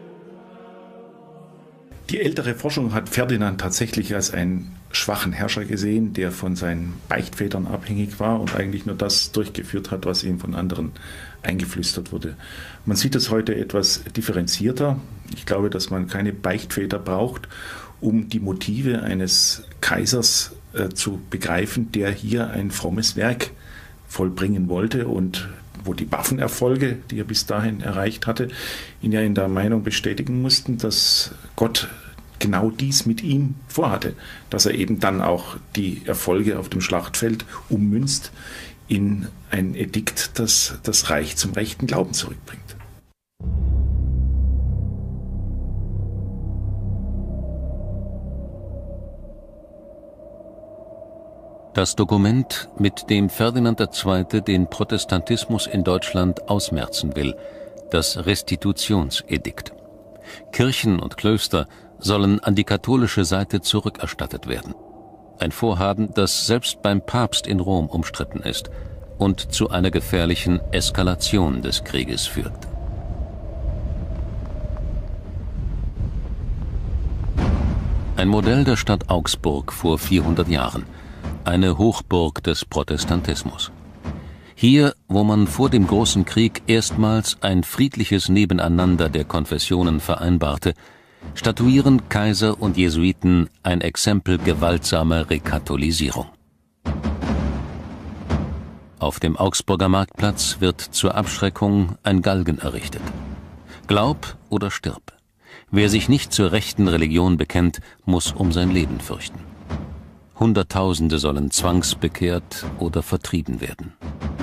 Die ältere Forschung hat Ferdinand tatsächlich als einen schwachen Herrscher gesehen, der von seinen Beichtvätern abhängig war und eigentlich nur das durchgeführt hat, was ihm von anderen eingeflüstert wurde. Man sieht es heute etwas differenzierter. Ich glaube, dass man keine Beichtväter braucht, um die Motive eines Kaisers äh, zu begreifen, der hier ein frommes Werk vollbringen wollte und wo die Waffenerfolge, die er bis dahin erreicht hatte, ihn ja in der Meinung bestätigen mussten, dass Gott genau dies mit ihm vorhatte, dass er eben dann auch die Erfolge auf dem Schlachtfeld ummünzt in ein Edikt, das das Reich zum rechten Glauben zurückbringt. Das Dokument, mit dem Ferdinand der Zweite den Protestantismus in Deutschland ausmerzen will, das Restitutionsedikt. Kirchen und Klöster sollen an die katholische Seite zurückerstattet werden. Ein Vorhaben, das selbst beim Papst in Rom umstritten ist und zu einer gefährlichen Eskalation des Krieges führt. Ein Modell der Stadt Augsburg vor vierhundert Jahren. Eine Hochburg des Protestantismus. Hier, wo man vor dem Großen Krieg erstmals ein friedliches Nebeneinander der Konfessionen vereinbarte, statuieren Kaiser und Jesuiten ein Exempel gewaltsamer Rekatholisierung. Auf dem Augsburger Marktplatz wird zur Abschreckung ein Galgen errichtet. Glaub oder stirb. Wer sich nicht zur rechten Religion bekennt, muss um sein Leben fürchten. Hunderttausende sollen zwangsbekehrt oder vertrieben werden.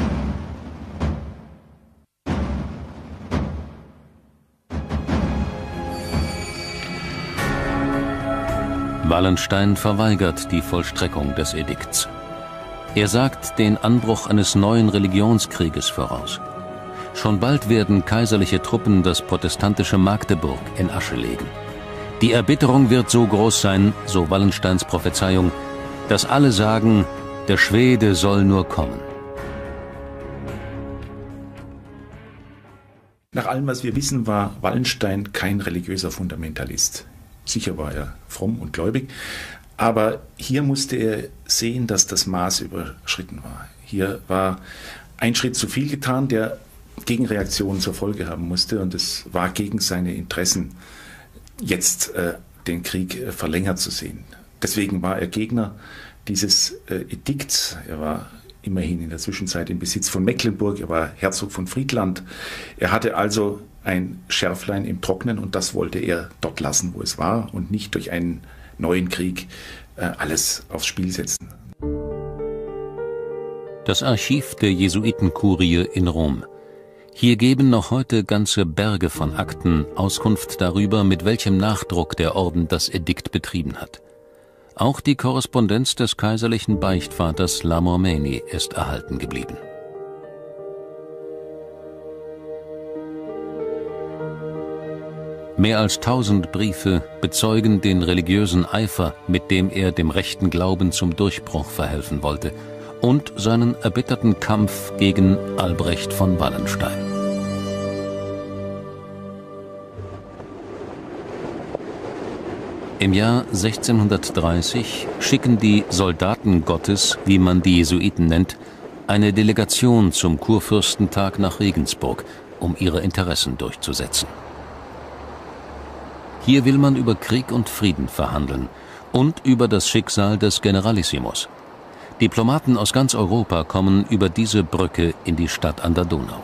Wallenstein verweigert die Vollstreckung des Edikts. Er sagt den Anbruch eines neuen Religionskrieges voraus. Schon bald werden kaiserliche Truppen das protestantische Magdeburg in Asche legen. Die Erbitterung wird so groß sein, so Wallensteins Prophezeiung, dass alle sagen, der Schwede soll nur kommen. Nach allem, was wir wissen, war Wallenstein kein religiöser Fundamentalist. Sicher war er fromm und gläubig, aber hier musste er sehen, dass das Maß überschritten war. Hier war ein Schritt zu viel getan, der Gegenreaktionen zur Folge haben musste, und es war gegen seine Interessen, jetzt äh, den Krieg äh, verlängert zu sehen. Deswegen war er Gegner dieses äh, Edikts. Er war immerhin in der Zwischenzeit im Besitz von Mecklenburg, er war Herzog von Friedland. Er hatte also ein Schärflein im Trocknen und das wollte er dort lassen, wo es war und nicht durch einen neuen Krieg äh, alles aufs Spiel setzen. Das Archiv der Jesuitenkurie in Rom. Hier geben noch heute ganze Berge von Akten Auskunft darüber, mit welchem Nachdruck der Orden das Edikt betrieben hat. Auch die Korrespondenz des kaiserlichen Beichtvaters La Mormeni ist erhalten geblieben. Mehr als tausend Briefe bezeugen den religiösen Eifer, mit dem er dem rechten Glauben zum Durchbruch verhelfen wollte, und seinen erbitterten Kampf gegen Albrecht von Wallenstein. Im Jahr sechzehnhundertdreißig schicken die Soldaten Gottes, wie man die Jesuiten nennt, eine Delegation zum Kurfürstentag nach Regensburg, um ihre Interessen durchzusetzen. Hier will man über Krieg und Frieden verhandeln und über das Schicksal des Generalissimus. Diplomaten aus ganz Europa kommen über diese Brücke in die Stadt an der Donau.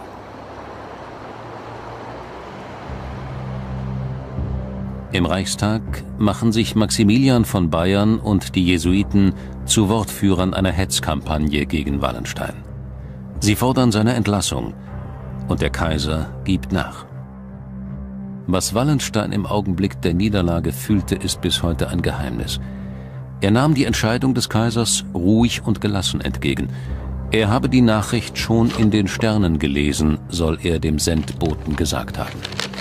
Im Reichstag machen sich Maximilian von Bayern und die Jesuiten zu Wortführern einer Hetzkampagne gegen Wallenstein. Sie fordern seine Entlassung und der Kaiser gibt nach. Was Wallenstein im Augenblick der Niederlage fühlte, ist bis heute ein Geheimnis. Er nahm die Entscheidung des Kaisers ruhig und gelassen entgegen. Er habe die Nachricht schon in den Sternen gelesen, soll er dem Sendboten gesagt haben.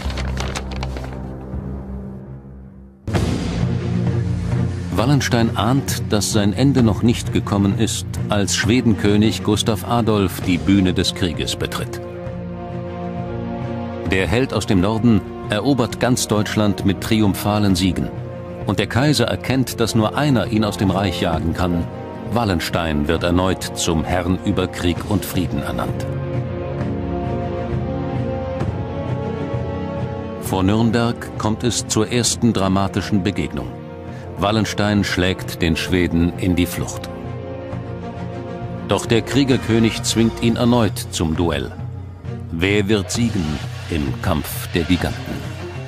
Wallenstein ahnt, dass sein Ende noch nicht gekommen ist, als Schwedenkönig Gustav Adolf die Bühne des Krieges betritt. Der Held aus dem Norden erobert ganz Deutschland mit triumphalen Siegen. Und der Kaiser erkennt, dass nur einer ihn aus dem Reich jagen kann. Wallenstein wird erneut zum Herrn über Krieg und Frieden ernannt. Vor Nürnberg kommt es zur ersten dramatischen Begegnung. Wallenstein schlägt den Schweden in die Flucht. Doch der Kriegerkönig zwingt ihn erneut zum Duell. Wer wird siegen im Kampf der Giganten?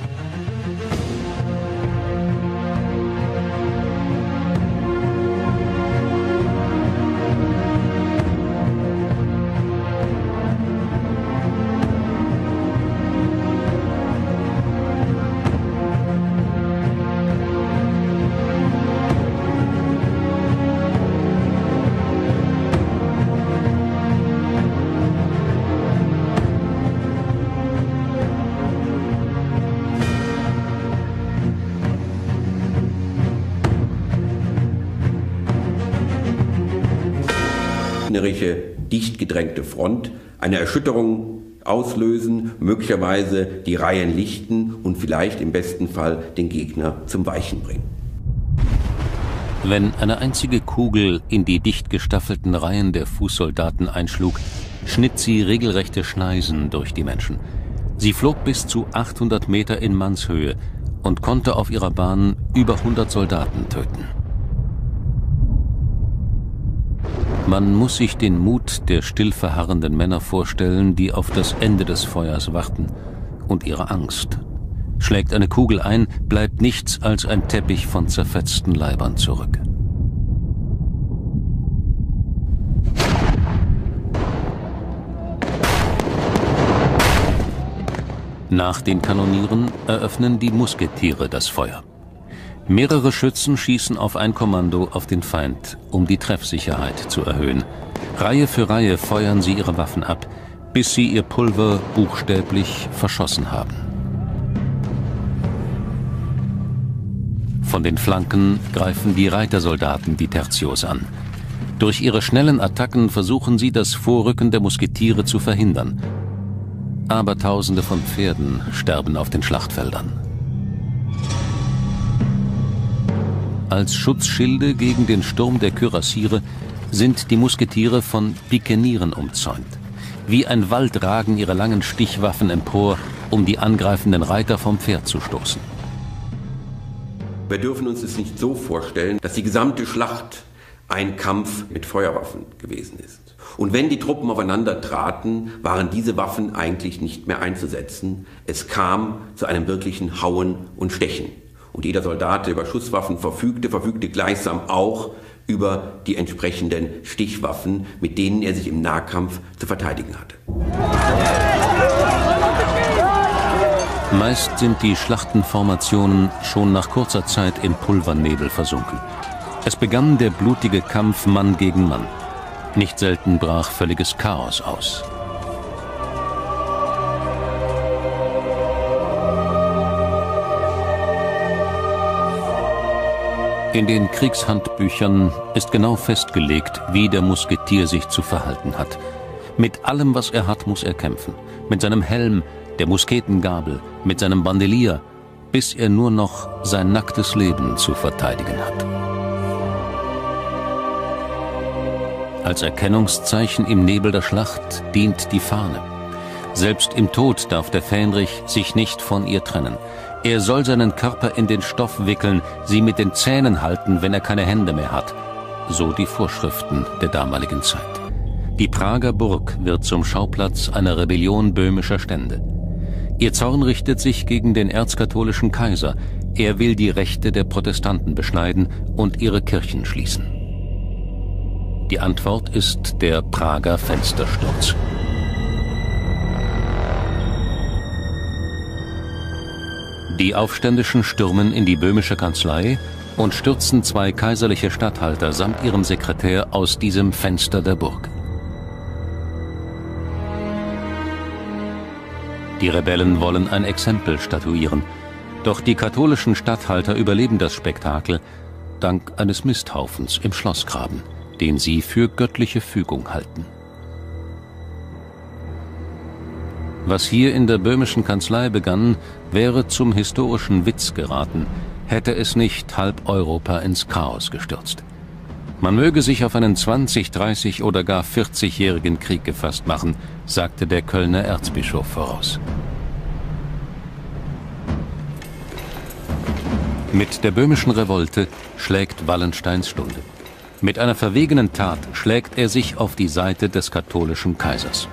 Dicht gedrängte Front, eine Erschütterung auslösen, möglicherweise die Reihen lichten und vielleicht im besten Fall den Gegner zum Weichen bringen. Wenn eine einzige Kugel in die dicht gestaffelten Reihen der Fußsoldaten einschlug, schnitt sie regelrechte Schneisen durch die Menschen. Sie flog bis zu achthundert Meter in Mannshöhe und konnte auf ihrer Bahn über hundert Soldaten töten. Man muss sich den Mut der still verharrenden Männer vorstellen, die auf das Ende des Feuers warten, und ihre Angst. Schlägt eine Kugel ein, bleibt nichts als ein Teppich von zerfetzten Leibern zurück. Nach den Kanonieren eröffnen die Musketiere das Feuer. Mehrere Schützen schießen auf ein Kommando auf den Feind, um die Treffsicherheit zu erhöhen. Reihe für Reihe feuern sie ihre Waffen ab, bis sie ihr Pulver buchstäblich verschossen haben. Von den Flanken greifen die Reitersoldaten die Tertios an. Durch ihre schnellen Attacken versuchen sie, das Vorrücken der Musketiere zu verhindern. Aber Tausende von Pferden sterben auf den Schlachtfeldern. Als Schutzschilde gegen den Sturm der Kürassiere sind die Musketiere von Pikenieren umzäunt. Wie ein Wald ragen ihre langen Stichwaffen empor, um die angreifenden Reiter vom Pferd zu stoßen. Wir dürfen uns es nicht so vorstellen, dass die gesamte Schlacht ein Kampf mit Feuerwaffen gewesen ist. Und wenn die Truppen aufeinander traten, waren diese Waffen eigentlich nicht mehr einzusetzen. Es kam zu einem wirklichen Hauen und Stechen. Und jeder Soldat, der über Schusswaffen verfügte, verfügte gleichsam auch über die entsprechenden Stichwaffen, mit denen er sich im Nahkampf zu verteidigen hatte. Meist sind die Schlachtenformationen schon nach kurzer Zeit im Pulvernebel versunken. Es begann der blutige Kampf Mann gegen Mann. Nicht selten brach völliges Chaos aus. In den Kriegshandbüchern ist genau festgelegt, wie der Musketier sich zu verhalten hat. Mit allem, was er hat, muss er kämpfen. Mit seinem Helm, der Musketengabel, mit seinem Bandelier, bis er nur noch sein nacktes Leben zu verteidigen hat. Als Erkennungszeichen im Nebel der Schlacht dient die Fahne. Selbst im Tod darf der Fähnrich sich nicht von ihr trennen. Er soll seinen Körper in den Stoff wickeln, sie mit den Zähnen halten, wenn er keine Hände mehr hat. So die Vorschriften der damaligen Zeit. Die Prager Burg wird zum Schauplatz einer Rebellion böhmischer Stände. Ihr Zorn richtet sich gegen den erzkatholischen Kaiser. Er will die Rechte der Protestanten beschneiden und ihre Kirchen schließen. Die Antwort ist der Prager Fenstersturz. Die Aufständischen stürmen in die böhmische Kanzlei und stürzen zwei kaiserliche Statthalter samt ihrem Sekretär aus diesem Fenster der Burg. Die Rebellen wollen ein Exempel statuieren, doch die katholischen Statthalter überleben das Spektakel dank eines Misthaufens im Schlossgraben, den sie für göttliche Fügung halten. Was hier in der böhmischen Kanzlei begann, wäre zum historischen Witz geraten, hätte es nicht halb Europa ins Chaos gestürzt. Man möge sich auf einen zwanzig-, dreißig- oder gar vierzigjährigen Krieg gefasst machen, sagte der Kölner Erzbischof voraus. Mit der böhmischen Revolte schlägt Wallensteins Stunde. Mit einer verwegenen Tat schlägt er sich auf die Seite des katholischen Kaisers.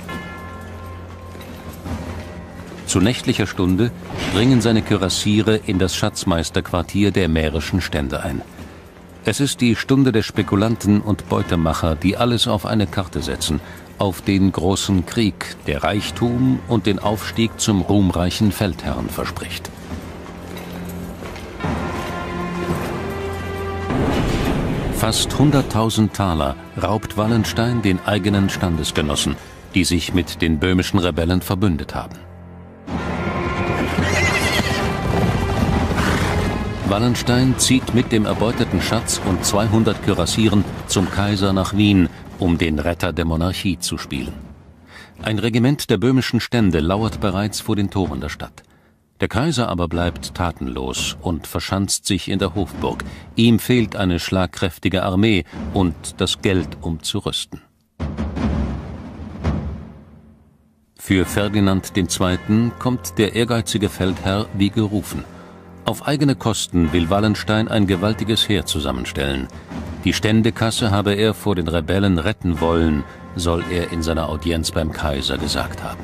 Zu nächtlicher Stunde dringen seine Kürassiere in das Schatzmeisterquartier der mährischen Stände ein. Es ist die Stunde der Spekulanten und Beutemacher, die alles auf eine Karte setzen, auf den großen Krieg, der Reichtum und den Aufstieg zum ruhmreichen Feldherrn verspricht. Fast hunderttausend Taler raubt Wallenstein den eigenen Standesgenossen, die sich mit den böhmischen Rebellen verbündet haben. Wallenstein zieht mit dem erbeuteten Schatz und zweihundert Kürassieren zum Kaiser nach Wien, um den Retter der Monarchie zu spielen. Ein Regiment der böhmischen Stände lauert bereits vor den Toren der Stadt. Der Kaiser aber bleibt tatenlos und verschanzt sich in der Hofburg. Ihm fehlt eine schlagkräftige Armee und das Geld, um zu rüsten. Für Ferdinand der Zweite. Kommt der ehrgeizige Feldherr wie gerufen. Auf eigene Kosten will Wallenstein ein gewaltiges Heer zusammenstellen. Die Ständekasse habe er vor den Rebellen retten wollen, soll er in seiner Audienz beim Kaiser gesagt haben.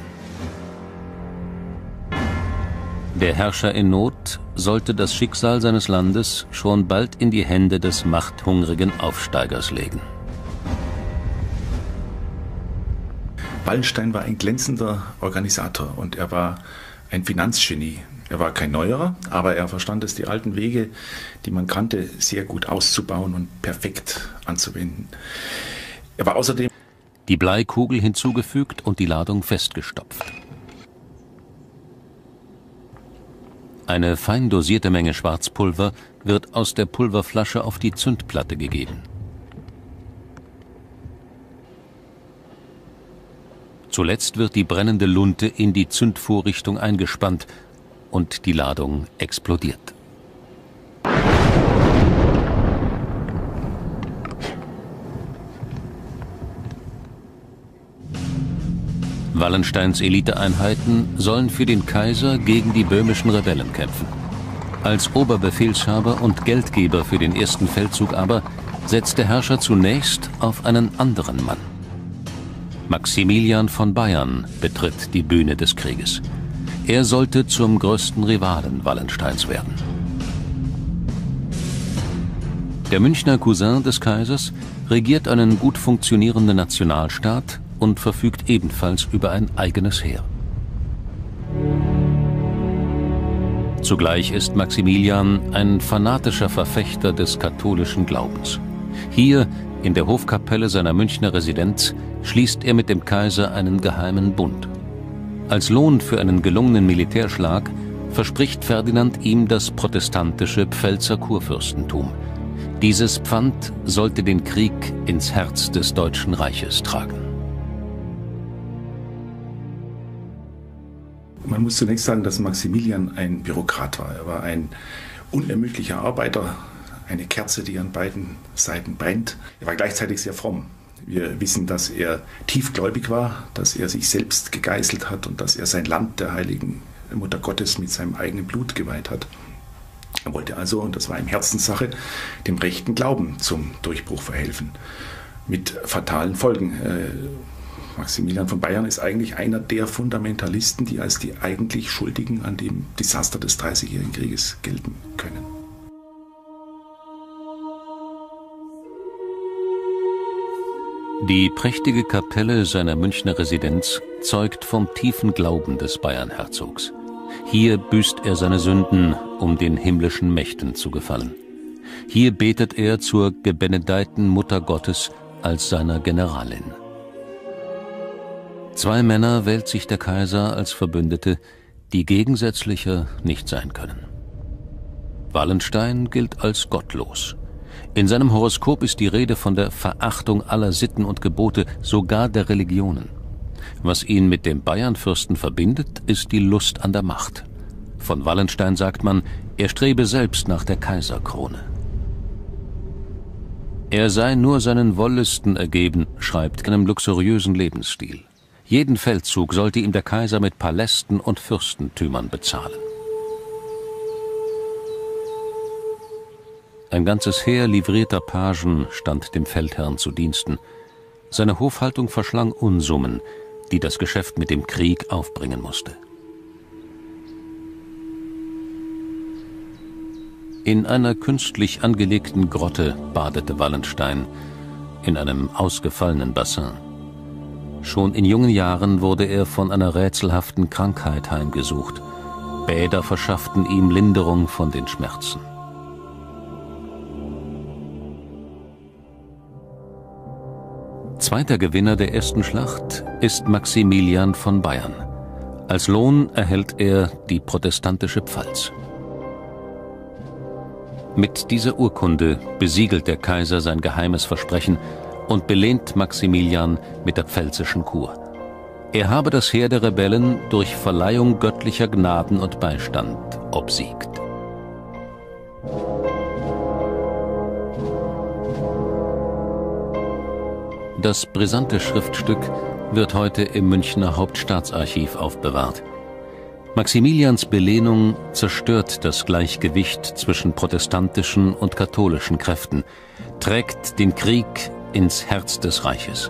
Der Herrscher in Not sollte das Schicksal seines Landes schon bald in die Hände des machthungrigen Aufsteigers legen. Wallenstein war ein glänzender Organisator und er war ein Finanzgenie. Er war kein Neuerer, aber er verstand es, die alten Wege, die man kannte, sehr gut auszubauen und perfekt anzuwenden. Er war außerdem die Bleikugel hinzugefügt und die Ladung festgestopft. Eine fein dosierte Menge Schwarzpulver wird aus der Pulverflasche auf die Zündplatte gegeben. Zuletzt wird die brennende Lunte in die Zündvorrichtung eingespannt und die Ladung explodiert. Wallensteins Eliteeinheiten sollen für den Kaiser gegen die böhmischen Rebellen kämpfen. Als Oberbefehlshaber und Geldgeber für den ersten Feldzug aber setzt der Herrscher zunächst auf einen anderen Mann. Maximilian von Bayern betritt die Bühne des Krieges. Er sollte zum größten Rivalen Wallensteins werden. Der Münchner Cousin des Kaisers regiert einen gut funktionierenden Nationalstaat und verfügt ebenfalls über ein eigenes Heer. Zugleich ist Maximilian ein fanatischer Verfechter des katholischen Glaubens. Hier, in der Hofkapelle seiner Münchner Residenz, schließt er mit dem Kaiser einen geheimen Bund. Als Lohn für einen gelungenen Militärschlag verspricht Ferdinand ihm das protestantische Pfälzer Kurfürstentum. Dieses Pfand sollte den Krieg ins Herz des Deutschen Reiches tragen. Man muss zunächst sagen, dass Maximilian ein Bürokrat war. Er war ein unermüdlicher Arbeiter, eine Kerze, die an beiden Seiten brennt. Er war gleichzeitig sehr fromm. Wir wissen, dass er tiefgläubig war, dass er sich selbst gegeißelt hat und dass er sein Land der heiligen Mutter Gottes mit seinem eigenen Blut geweiht hat. Er wollte also, und das war ihm Herzenssache, dem rechten Glauben zum Durchbruch verhelfen. Mit fatalen Folgen. Maximilian von Bayern ist eigentlich einer der Fundamentalisten, die als die eigentlich Schuldigen an dem Desaster des Dreißigjährigen Krieges gelten können. Die prächtige Kapelle seiner Münchner Residenz zeugt vom tiefen Glauben des Bayernherzogs. Hier büßt er seine Sünden, um den himmlischen Mächten zu gefallen. Hier betet er zur gebenedeiten Mutter Gottes als seiner Generalin. Zwei Männer wählt sich der Kaiser als Verbündete, die gegensätzlicher nicht sein können. Wallenstein gilt als gottlos. In seinem Horoskop ist die Rede von der Verachtung aller Sitten und Gebote, sogar der Religionen. Was ihn mit dem Bayernfürsten verbindet, ist die Lust an der Macht. Von Wallenstein sagt man, er strebe selbst nach der Kaiserkrone. Er sei nur seinen Wollüsten ergeben, schreibt, einem luxuriösen Lebensstil. Jeden Feldzug sollte ihm der Kaiser mit Palästen und Fürstentümern bezahlen. Ein ganzes Heer livrierter Pagen stand dem Feldherrn zu Diensten. Seine Hofhaltung verschlang Unsummen, die das Geschäft mit dem Krieg aufbringen musste. In einer künstlich angelegten Grotte badete Wallenstein, in einem ausgefallenen Bassin. Schon in jungen Jahren wurde er von einer rätselhaften Krankheit heimgesucht. Bäder verschafften ihm Linderung von den Schmerzen. Zweiter Gewinner der ersten Schlacht ist Maximilian von Bayern. Als Lohn erhält er die protestantische Pfalz. Mit dieser Urkunde besiegelt der Kaiser sein geheimes Versprechen und belehnt Maximilian mit der pfälzischen Kur. Er habe das Heer der Rebellen durch Verleihung göttlicher Gnaden und Beistand obsiegt. Das brisante Schriftstück wird heute im Münchner Hauptstaatsarchiv aufbewahrt. Maximilians Belehnung zerstört das Gleichgewicht zwischen protestantischen und katholischen Kräften, trägt den Krieg ins Herz des Reiches.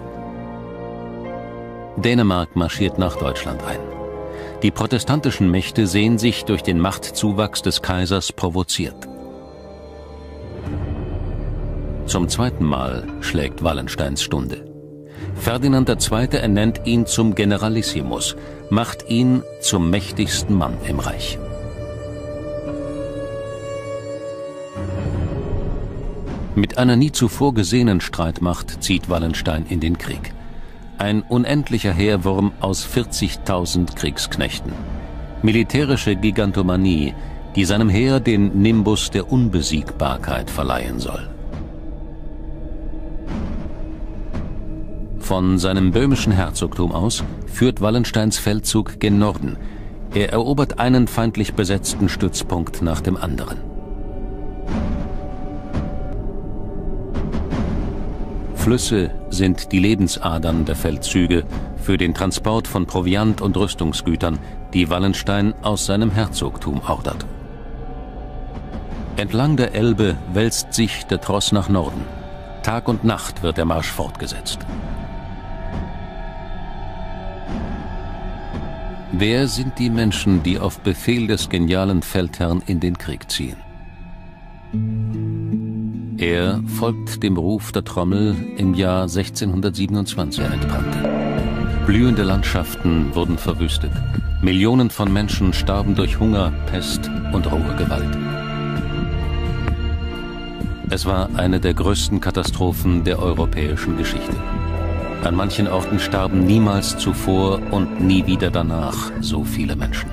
Dänemark marschiert nach Deutschland ein. Die protestantischen Mächte sehen sich durch den Machtzuwachs des Kaisers provoziert. Zum zweiten Mal schlägt Wallensteins Stunde. Ferdinand der Zweite ernennt ihn zum Generalissimus, macht ihn zum mächtigsten Mann im Reich. Mit einer nie zuvor gesehenen Streitmacht zieht Wallenstein in den Krieg. Ein unendlicher Heerwurm aus vierzigtausend Kriegsknechten. Militärische Gigantomanie, die seinem Heer den Nimbus der Unbesiegbarkeit verleihen soll. Von seinem böhmischen Herzogtum aus führt Wallensteins Feldzug gen Norden. Er erobert einen feindlich besetzten Stützpunkt nach dem anderen. Flüsse sind die Lebensadern der Feldzüge für den Transport von Proviant und Rüstungsgütern, die Wallenstein aus seinem Herzogtum ordert. Entlang der Elbe wälzt sich der Tross nach Norden. Tag und Nacht wird der Marsch fortgesetzt. Wer sind die Menschen, die auf Befehl des genialen Feldherrn in den Krieg ziehen? Er folgt dem Ruf der Trommel im Jahr sechzehnhundertsiebenundzwanzig entbrannte. Blühende Landschaften wurden verwüstet. Millionen von Menschen starben durch Hunger, Pest und rohe Gewalt. Es war eine der größten Katastrophen der europäischen Geschichte. An manchen Orten starben niemals zuvor und nie wieder danach so viele Menschen.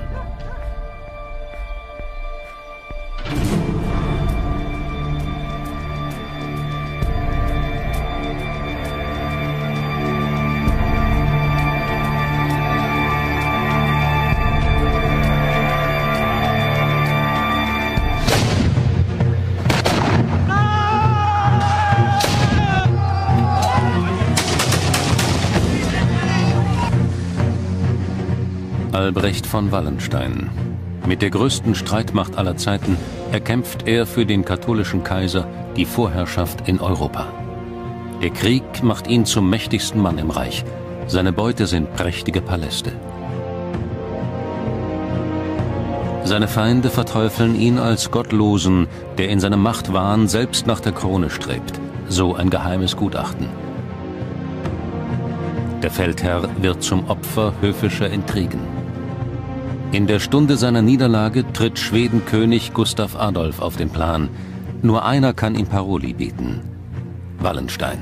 Albrecht von Wallenstein. Mit der größten Streitmacht aller Zeiten erkämpft er für den katholischen Kaiser die Vorherrschaft in Europa. Der Krieg macht ihn zum mächtigsten Mann im Reich. Seine Beute sind prächtige Paläste. Seine Feinde verteufeln ihn als Gottlosen, der in seinem Machtwahn selbst nach der Krone strebt. So ein geheimes Gutachten. Der Feldherr wird zum Opfer höfischer Intrigen. In der Stunde seiner Niederlage tritt Schwedenkönig Gustav Adolf auf den Plan. Nur einer kann ihm Paroli bieten: Wallenstein.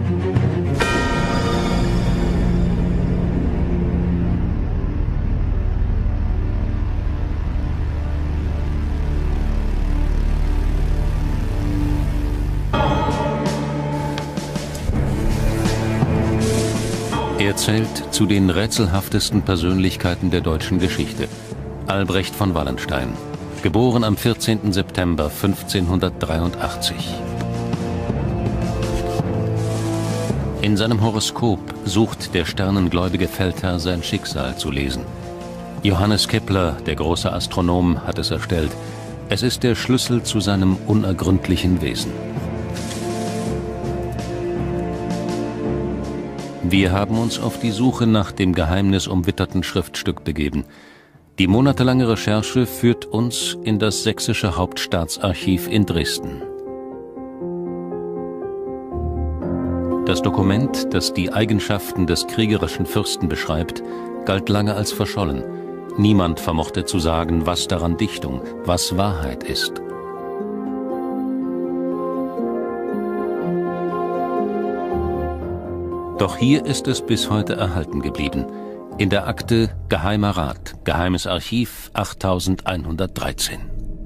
Er zählt zu den rätselhaftesten Persönlichkeiten der deutschen Geschichte. Albrecht von Wallenstein, geboren am vierzehnten September fünfzehnhundertdreiundachtzig. In seinem Horoskop sucht der sternengläubige Feldherr sein Schicksal zu lesen. Johannes Kepler, der große Astronom, hat es erstellt. Es ist der Schlüssel zu seinem unergründlichen Wesen. Wir haben uns auf die Suche nach dem geheimnisumwitterten Schriftstück begeben. Die monatelange Recherche führt uns in das sächsische Hauptstaatsarchiv in Dresden. Das Dokument, das die Eigenschaften des kriegerischen Fürsten beschreibt, galt lange als verschollen. Niemand vermochte zu sagen, was daran Dichtung, was Wahrheit ist. Doch hier ist es bis heute erhalten geblieben. In der Akte Geheimer Rat, Geheimes Archiv achttausendeinhundertdreizehn.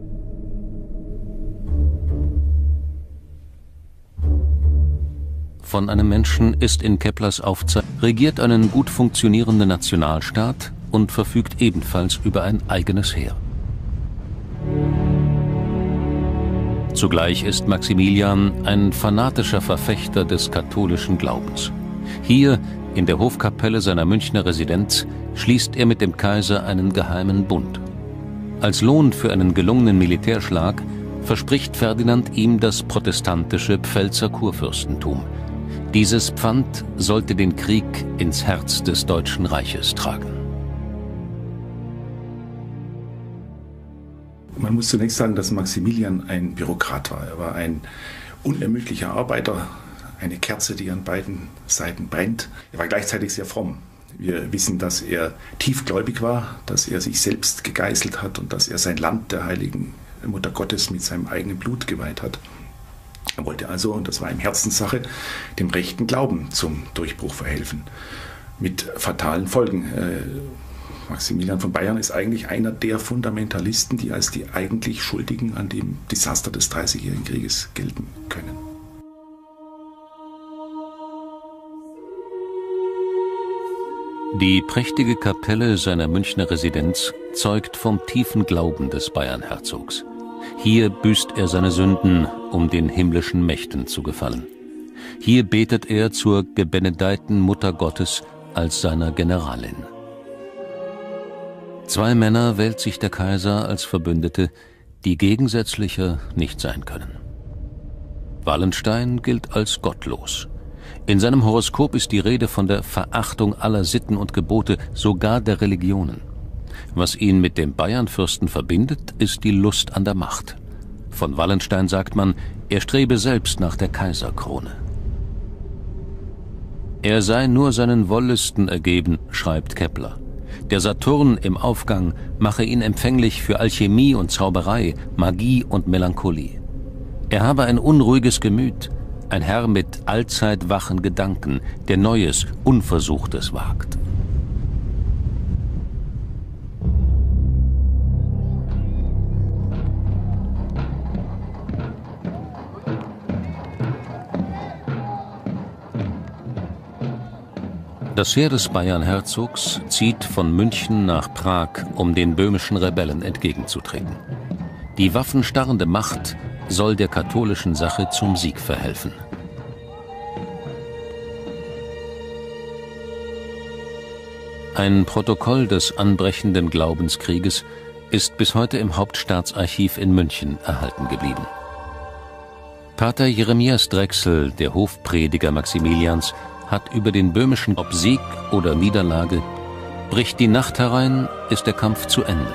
Von einem Menschen ist in Keplers Aufzeichnung, regiert einen gut funktionierenden Nationalstaat und verfügt ebenfalls über ein eigenes Heer. Zugleich ist Maximilian ein fanatischer Verfechter des katholischen Glaubens. Hier, in der Hofkapelle seiner Münchner Residenz, schließt er mit dem Kaiser einen geheimen Bund. Als Lohn für einen gelungenen Militärschlag verspricht Ferdinand ihm das protestantische Pfälzer Kurfürstentum. Dieses Pfand sollte den Krieg ins Herz des Deutschen Reiches tragen. Man muss zunächst sagen, dass Maximilian ein Bürokrat war. Er war ein unermüdlicher Arbeiter, eine Kerze, die an beiden Seiten brennt. Er war gleichzeitig sehr fromm. Wir wissen, dass er tiefgläubig war, dass er sich selbst gegeißelt hat und dass er sein Land der heiligen Mutter Gottes mit seinem eigenen Blut geweiht hat. Er wollte also, und das war ihm Herzenssache, dem rechten Glauben zum Durchbruch verhelfen. Mit fatalen Folgen. Maximilian von Bayern ist eigentlich einer der Fundamentalisten, die als die eigentlich Schuldigen an dem Desaster des Dreißigjährigen Krieges gelten können. Die prächtige Kapelle seiner Münchner Residenz zeugt vom tiefen Glauben des Bayernherzogs. Hier büßt er seine Sünden, um den himmlischen Mächten zu gefallen. Hier betet er zur gebenedeiten Mutter Gottes als seiner Generalin. Zwei Männer wählt sich der Kaiser als Verbündete, die gegensätzlicher nicht sein können. Wallenstein gilt als gottlos. In seinem Horoskop ist die Rede von der Verachtung aller Sitten und Gebote, sogar der Religionen. Was ihn mit dem Bayernfürsten verbindet, ist die Lust an der Macht. Von Wallenstein sagt man, er strebe selbst nach der Kaiserkrone. Er sei nur seinen Wollüsten ergeben, schreibt Kepler. Der Saturn im Aufgang mache ihn empfänglich für Alchemie und Zauberei, Magie und Melancholie. Er habe ein unruhiges Gemüt, ein Herr mit allzeit wachen Gedanken, der Neues, Unversuchtes wagt. Das Heer des Bayernherzogs zieht von München nach Prag, um den böhmischen Rebellen entgegenzutreten. Die waffenstarrende Macht soll der katholischen Sache zum Sieg verhelfen. Ein Protokoll des anbrechenden Glaubenskrieges ist bis heute im Hauptstaatsarchiv in München erhalten geblieben. Pater Jeremias Drechsel, der Hofprediger Maximilians, hat über den böhmischen ob Sieg oder Niederlage: Bricht die Nacht herein, ist der Kampf zu Ende.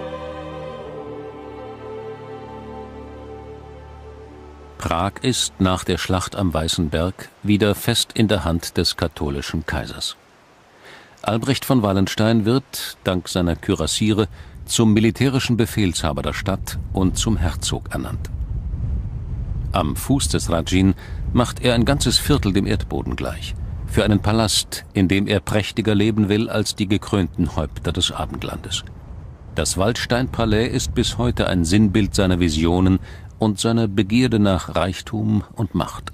Prag ist nach der Schlacht am Weißen Berg wieder fest in der Hand des katholischen Kaisers. Albrecht von Wallenstein wird, dank seiner Kürassiere, zum militärischen Befehlshaber der Stadt und zum Herzog ernannt. Am Fuß des Ragin macht er ein ganzes Viertel dem Erdboden gleich, für einen Palast, in dem er prächtiger leben will als die gekrönten Häupter des Abendlandes. Das Waldsteinpalais ist bis heute ein Sinnbild seiner Visionen und seiner Begierde nach Reichtum und Macht.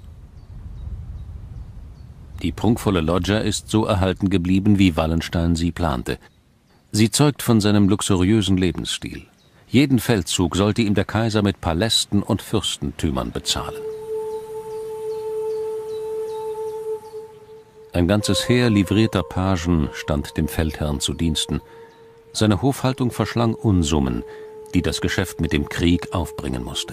Die prunkvolle Loggia ist so erhalten geblieben, wie Wallenstein sie plante. Sie zeugt von seinem luxuriösen Lebensstil. Jeden Feldzug sollte ihm der Kaiser mit Palästen und Fürstentümern bezahlen. Ein ganzes Heer livrierter Pagen stand dem Feldherrn zu Diensten. Seine Hofhaltung verschlang Unsummen, die das Geschäft mit dem Krieg aufbringen musste.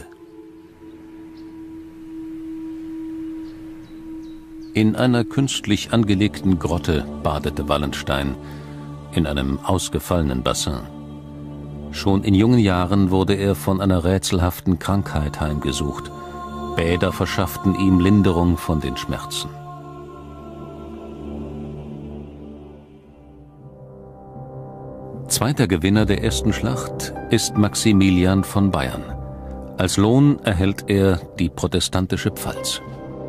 In einer künstlich angelegten Grotte badete Wallenstein, in einem ausgefallenen Bassin. Schon in jungen Jahren wurde er von einer rätselhaften Krankheit heimgesucht. Bäder verschafften ihm Linderung von den Schmerzen. Zweiter Gewinner der ersten Schlacht ist Maximilian von Bayern. Als Lohn erhält er die protestantische Pfalz.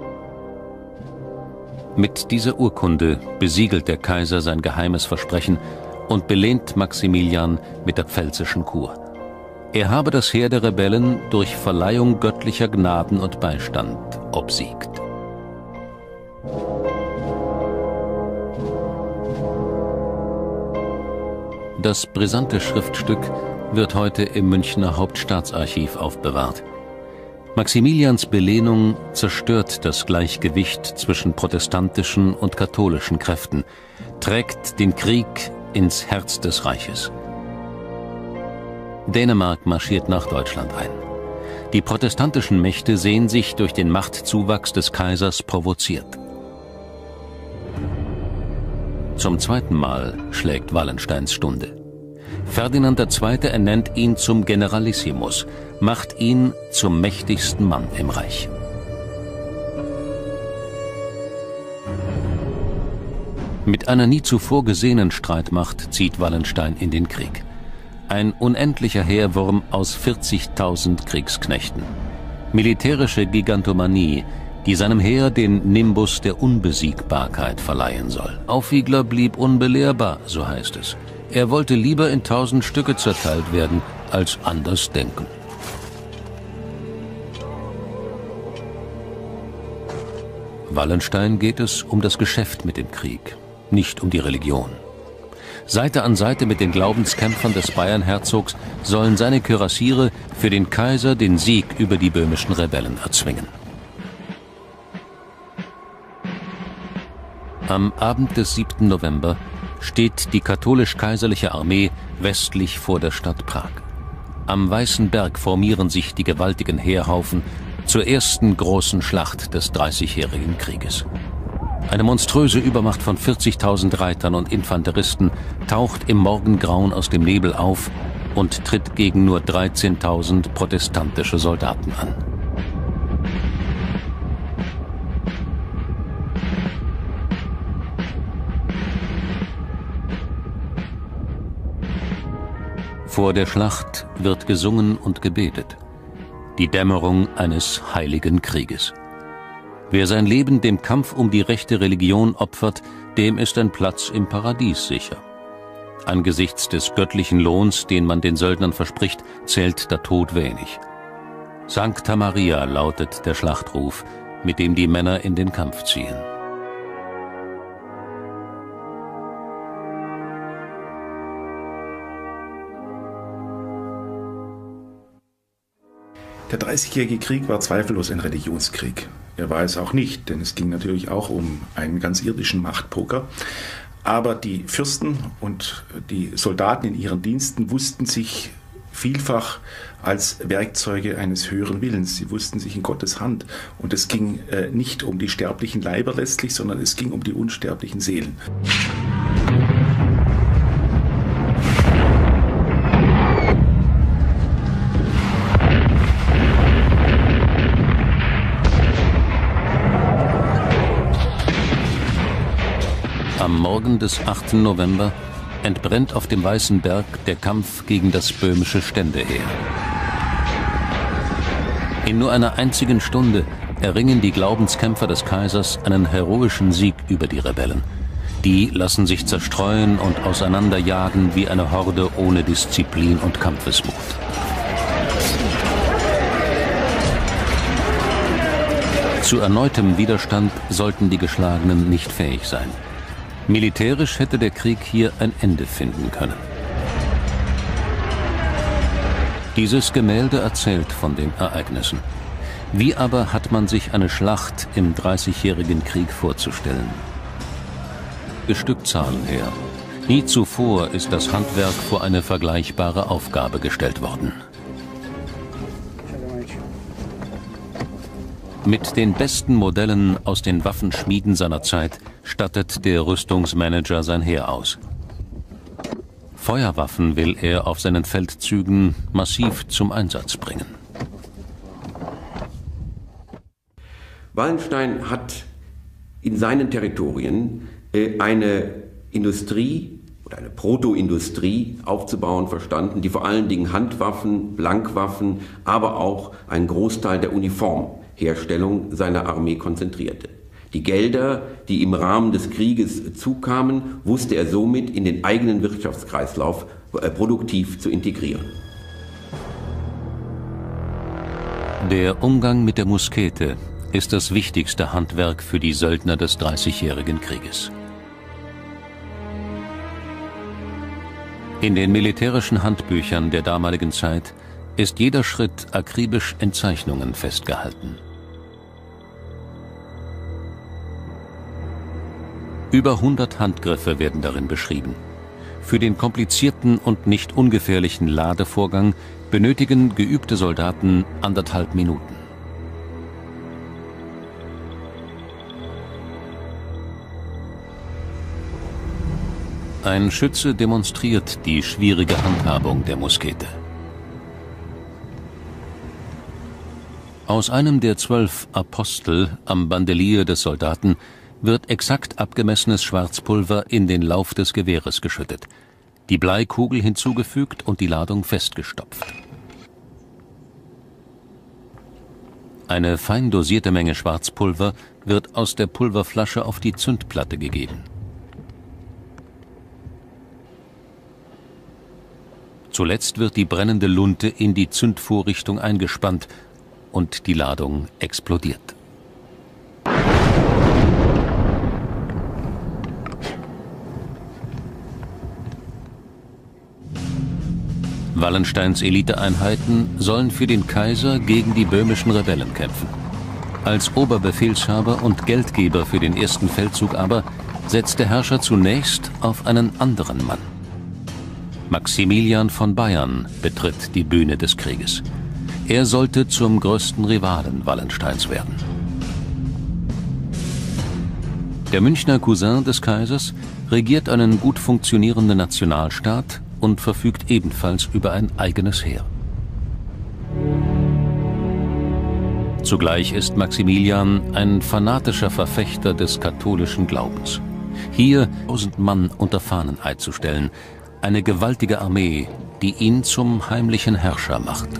Mit dieser Urkunde besiegelt der Kaiser sein geheimes Versprechen und belehnt Maximilian mit der pfälzischen Kur. Er habe das Heer der Rebellen durch Verleihung göttlicher Gnaden und Beistand obsiegt. Das brisante Schriftstück wird heute im Münchner Hauptstaatsarchiv aufbewahrt. Maximilians Belehnung zerstört das Gleichgewicht zwischen protestantischen und katholischen Kräften, trägt den Krieg ins Herz des Reiches. Dänemark marschiert nach Deutschland ein. Die protestantischen Mächte sehen sich durch den Machtzuwachs des Kaisers provoziert. Zum zweiten Mal schlägt Wallensteins Stunde. Ferdinand der Zweite ernennt ihn zum Generalissimus, macht ihn zum mächtigsten Mann im Reich. Mit einer nie zuvor gesehenen Streitmacht zieht Wallenstein in den Krieg. Ein unendlicher Heerwurm aus vierzigtausend Kriegsknechten. Militärische Gigantomanie, die seinem Heer den Nimbus der Unbesiegbarkeit verleihen soll. Aufwiegler blieb unbelehrbar, so heißt es. Er wollte lieber in tausend Stücke zerteilt werden, als anders denken. Wallenstein geht es um das Geschäft mit dem Krieg, nicht um die Religion. Seite an Seite mit den Glaubenskämpfern des Bayernherzogs sollen seine Kürassiere für den Kaiser den Sieg über die böhmischen Rebellen erzwingen. Am Abend des siebten November steht die katholisch-kaiserliche Armee westlich vor der Stadt Prag. Am Weißen Berg formieren sich die gewaltigen Heerhaufen zur ersten großen Schlacht des Dreißigjährigen Krieges. Eine monströse Übermacht von vierzigtausend Reitern und Infanteristen taucht im Morgengrauen aus dem Nebel auf und tritt gegen nur dreizehntausend protestantische Soldaten an. Vor der Schlacht wird gesungen und gebetet. Die Dämmerung eines heiligen Krieges. Wer sein Leben dem Kampf um die rechte Religion opfert, dem ist ein Platz im Paradies sicher. Angesichts des göttlichen Lohns, den man den Söldnern verspricht, zählt der Tod wenig. Sancta Maria lautet der Schlachtruf, mit dem die Männer in den Kampf ziehen. Der Dreißigjährige Krieg war zweifellos ein Religionskrieg. Er war es auch nicht, denn es ging natürlich auch um einen ganz irdischen Machtpoker. Aber die Fürsten und die Soldaten in ihren Diensten wussten sich vielfach als Werkzeuge eines höheren Willens. Sie wussten sich in Gottes Hand. Und es ging äh, nicht um die sterblichen Leiber letztlich, sondern es ging um die unsterblichen Seelen. Am Morgen des achten November entbrennt auf dem Weißen Berg der Kampf gegen das böhmische Ständeheer. In nur einer einzigen Stunde erringen die Glaubenskämpfer des Kaisers einen heroischen Sieg über die Rebellen. Die lassen sich zerstreuen und auseinanderjagen wie eine Horde ohne Disziplin und Kampfesmut. Zu erneutem Widerstand sollten die Geschlagenen nicht fähig sein. Militärisch hätte der Krieg hier ein Ende finden können. Dieses Gemälde erzählt von den Ereignissen. Wie aber hat man sich eine Schlacht im Dreißigjährigen Krieg vorzustellen? Die Stückzahlen her. Nie zuvor ist das Handwerk vor eine vergleichbare Aufgabe gestellt worden. Mit den besten Modellen aus den Waffenschmieden seiner Zeit stattet der Rüstungsmanager sein Heer aus. Feuerwaffen will er auf seinen Feldzügen massiv zum Einsatz bringen. Wallenstein hat in seinen Territorien äh, eine Industrie oder eine Protoindustrie aufzubauen verstanden, die vor allen Dingen Handwaffen, Blankwaffen, aber auch einen Großteil der Uniformherstellung seiner Armee konzentrierte. Die Gelder, die im Rahmen des Krieges zukamen, wusste er somit in den eigenen Wirtschaftskreislauf äh, produktiv zu integrieren. Der Umgang mit der Muskete ist das wichtigste Handwerk für die Söldner des Dreißigjährigen Krieges. In den militärischen Handbüchern der damaligen Zeit ist jeder Schritt akribisch in Zeichnungen festgehalten. Über hundert Handgriffe werden darin beschrieben. Für den komplizierten und nicht ungefährlichen Ladevorgang benötigen geübte Soldaten anderthalb Minuten. Ein Schütze demonstriert die schwierige Handhabung der Muskete. Aus einem der zwölf Apostel am Bandelier des Soldaten wird exakt abgemessenes Schwarzpulver in den Lauf des Gewehres geschüttet, die Bleikugel hinzugefügt und die Ladung festgestopft. Eine fein dosierte Menge Schwarzpulver wird aus der Pulverflasche auf die Zündplatte gegeben. Zuletzt wird die brennende Lunte in die Zündvorrichtung eingespannt und die Ladung explodiert. Wallensteins Eliteeinheiten sollen für den Kaiser gegen die böhmischen Rebellen kämpfen. Als Oberbefehlshaber und Geldgeber für den ersten Feldzug aber setzt der Herrscher zunächst auf einen anderen Mann. Maximilian von Bayern betritt die Bühne des Krieges. Er sollte zum größten Rivalen Wallensteins werden. Der Münchner Cousin des Kaisers regiert einen gut funktionierenden Nationalstaat und verfügt ebenfalls über ein eigenes Heer. Zugleich ist Maximilian ein fanatischer Verfechter des katholischen Glaubens. Hier tausend Mann unter Fahneneid zu stellen, eine gewaltige Armee, die ihn zum heimlichen Herrscher macht.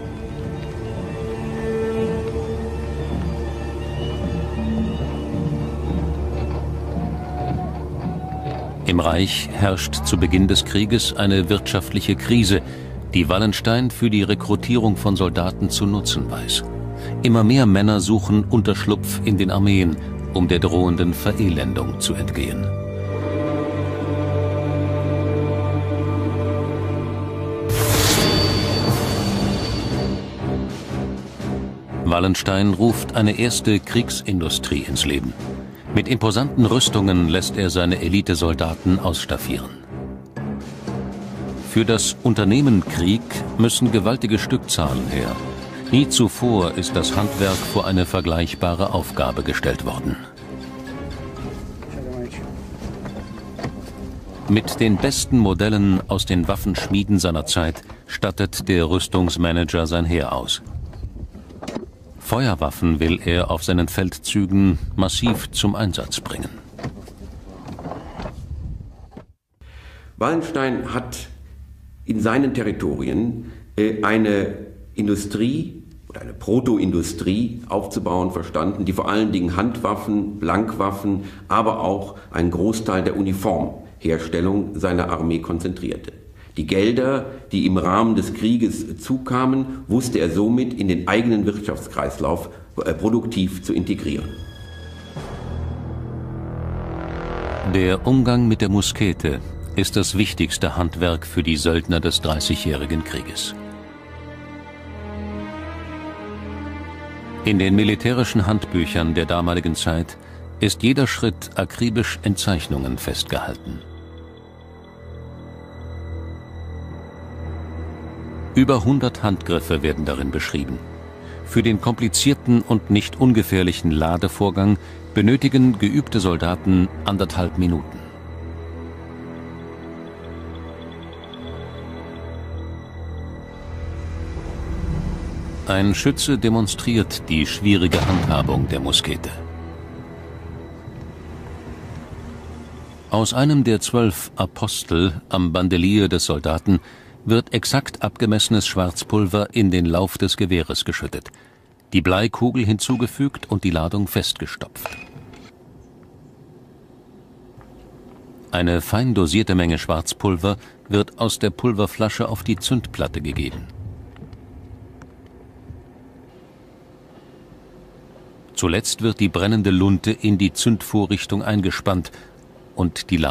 Im Reich herrscht zu Beginn des Krieges eine wirtschaftliche Krise, die Wallenstein für die Rekrutierung von Soldaten zu nutzen weiß. Immer mehr Männer suchen Unterschlupf in den Armeen, um der drohenden Verelendung zu entgehen. Wallenstein ruft eine erste Kriegsindustrie ins Leben. Mit imposanten Rüstungen lässt er seine Elitesoldaten ausstaffieren. Für das Unternehmen Krieg müssen gewaltige Stückzahlen her. Nie zuvor ist das Handwerk vor eine vergleichbare Aufgabe gestellt worden. Mit den besten Modellen aus den Waffenschmieden seiner Zeit stattet der Rüstungsmanager sein Heer aus. Feuerwaffen will er auf seinen Feldzügen massiv zum Einsatz bringen. Wallenstein hat in seinen Territorien eine Industrie oder eine Protoindustrie aufzubauen verstanden, die vor allen Dingen Handwaffen, Blankwaffen, aber auch einen Großteil der Uniformherstellung seiner Armee konzentrierte. Die Gelder, die im Rahmen des Krieges zukamen, wusste er somit in den eigenen Wirtschaftskreislauf äh, produktiv zu integrieren. Der Umgang mit der Muskete ist das wichtigste Handwerk für die Söldner des Dreißigjährigen Krieges. In den militärischen Handbüchern der damaligen Zeit ist jeder Schritt akribisch in Zeichnungen festgehalten. Über hundert Handgriffe werden darin beschrieben. Für den komplizierten und nicht ungefährlichen Ladevorgang benötigen geübte Soldaten anderthalb Minuten. Ein Schütze demonstriert die schwierige Handhabung der Muskete. Aus einem der zwölf Apostel am Bandelier des Soldaten wird exakt abgemessenes Schwarzpulver in den Lauf des Gewehres geschüttet, die Bleikugel hinzugefügt und die Ladung festgestopft. Eine fein dosierte Menge Schwarzpulver wird aus der Pulverflasche auf die Zündplatte gegeben. Zuletzt wird die brennende Lunte in die Zündvorrichtung eingespannt und die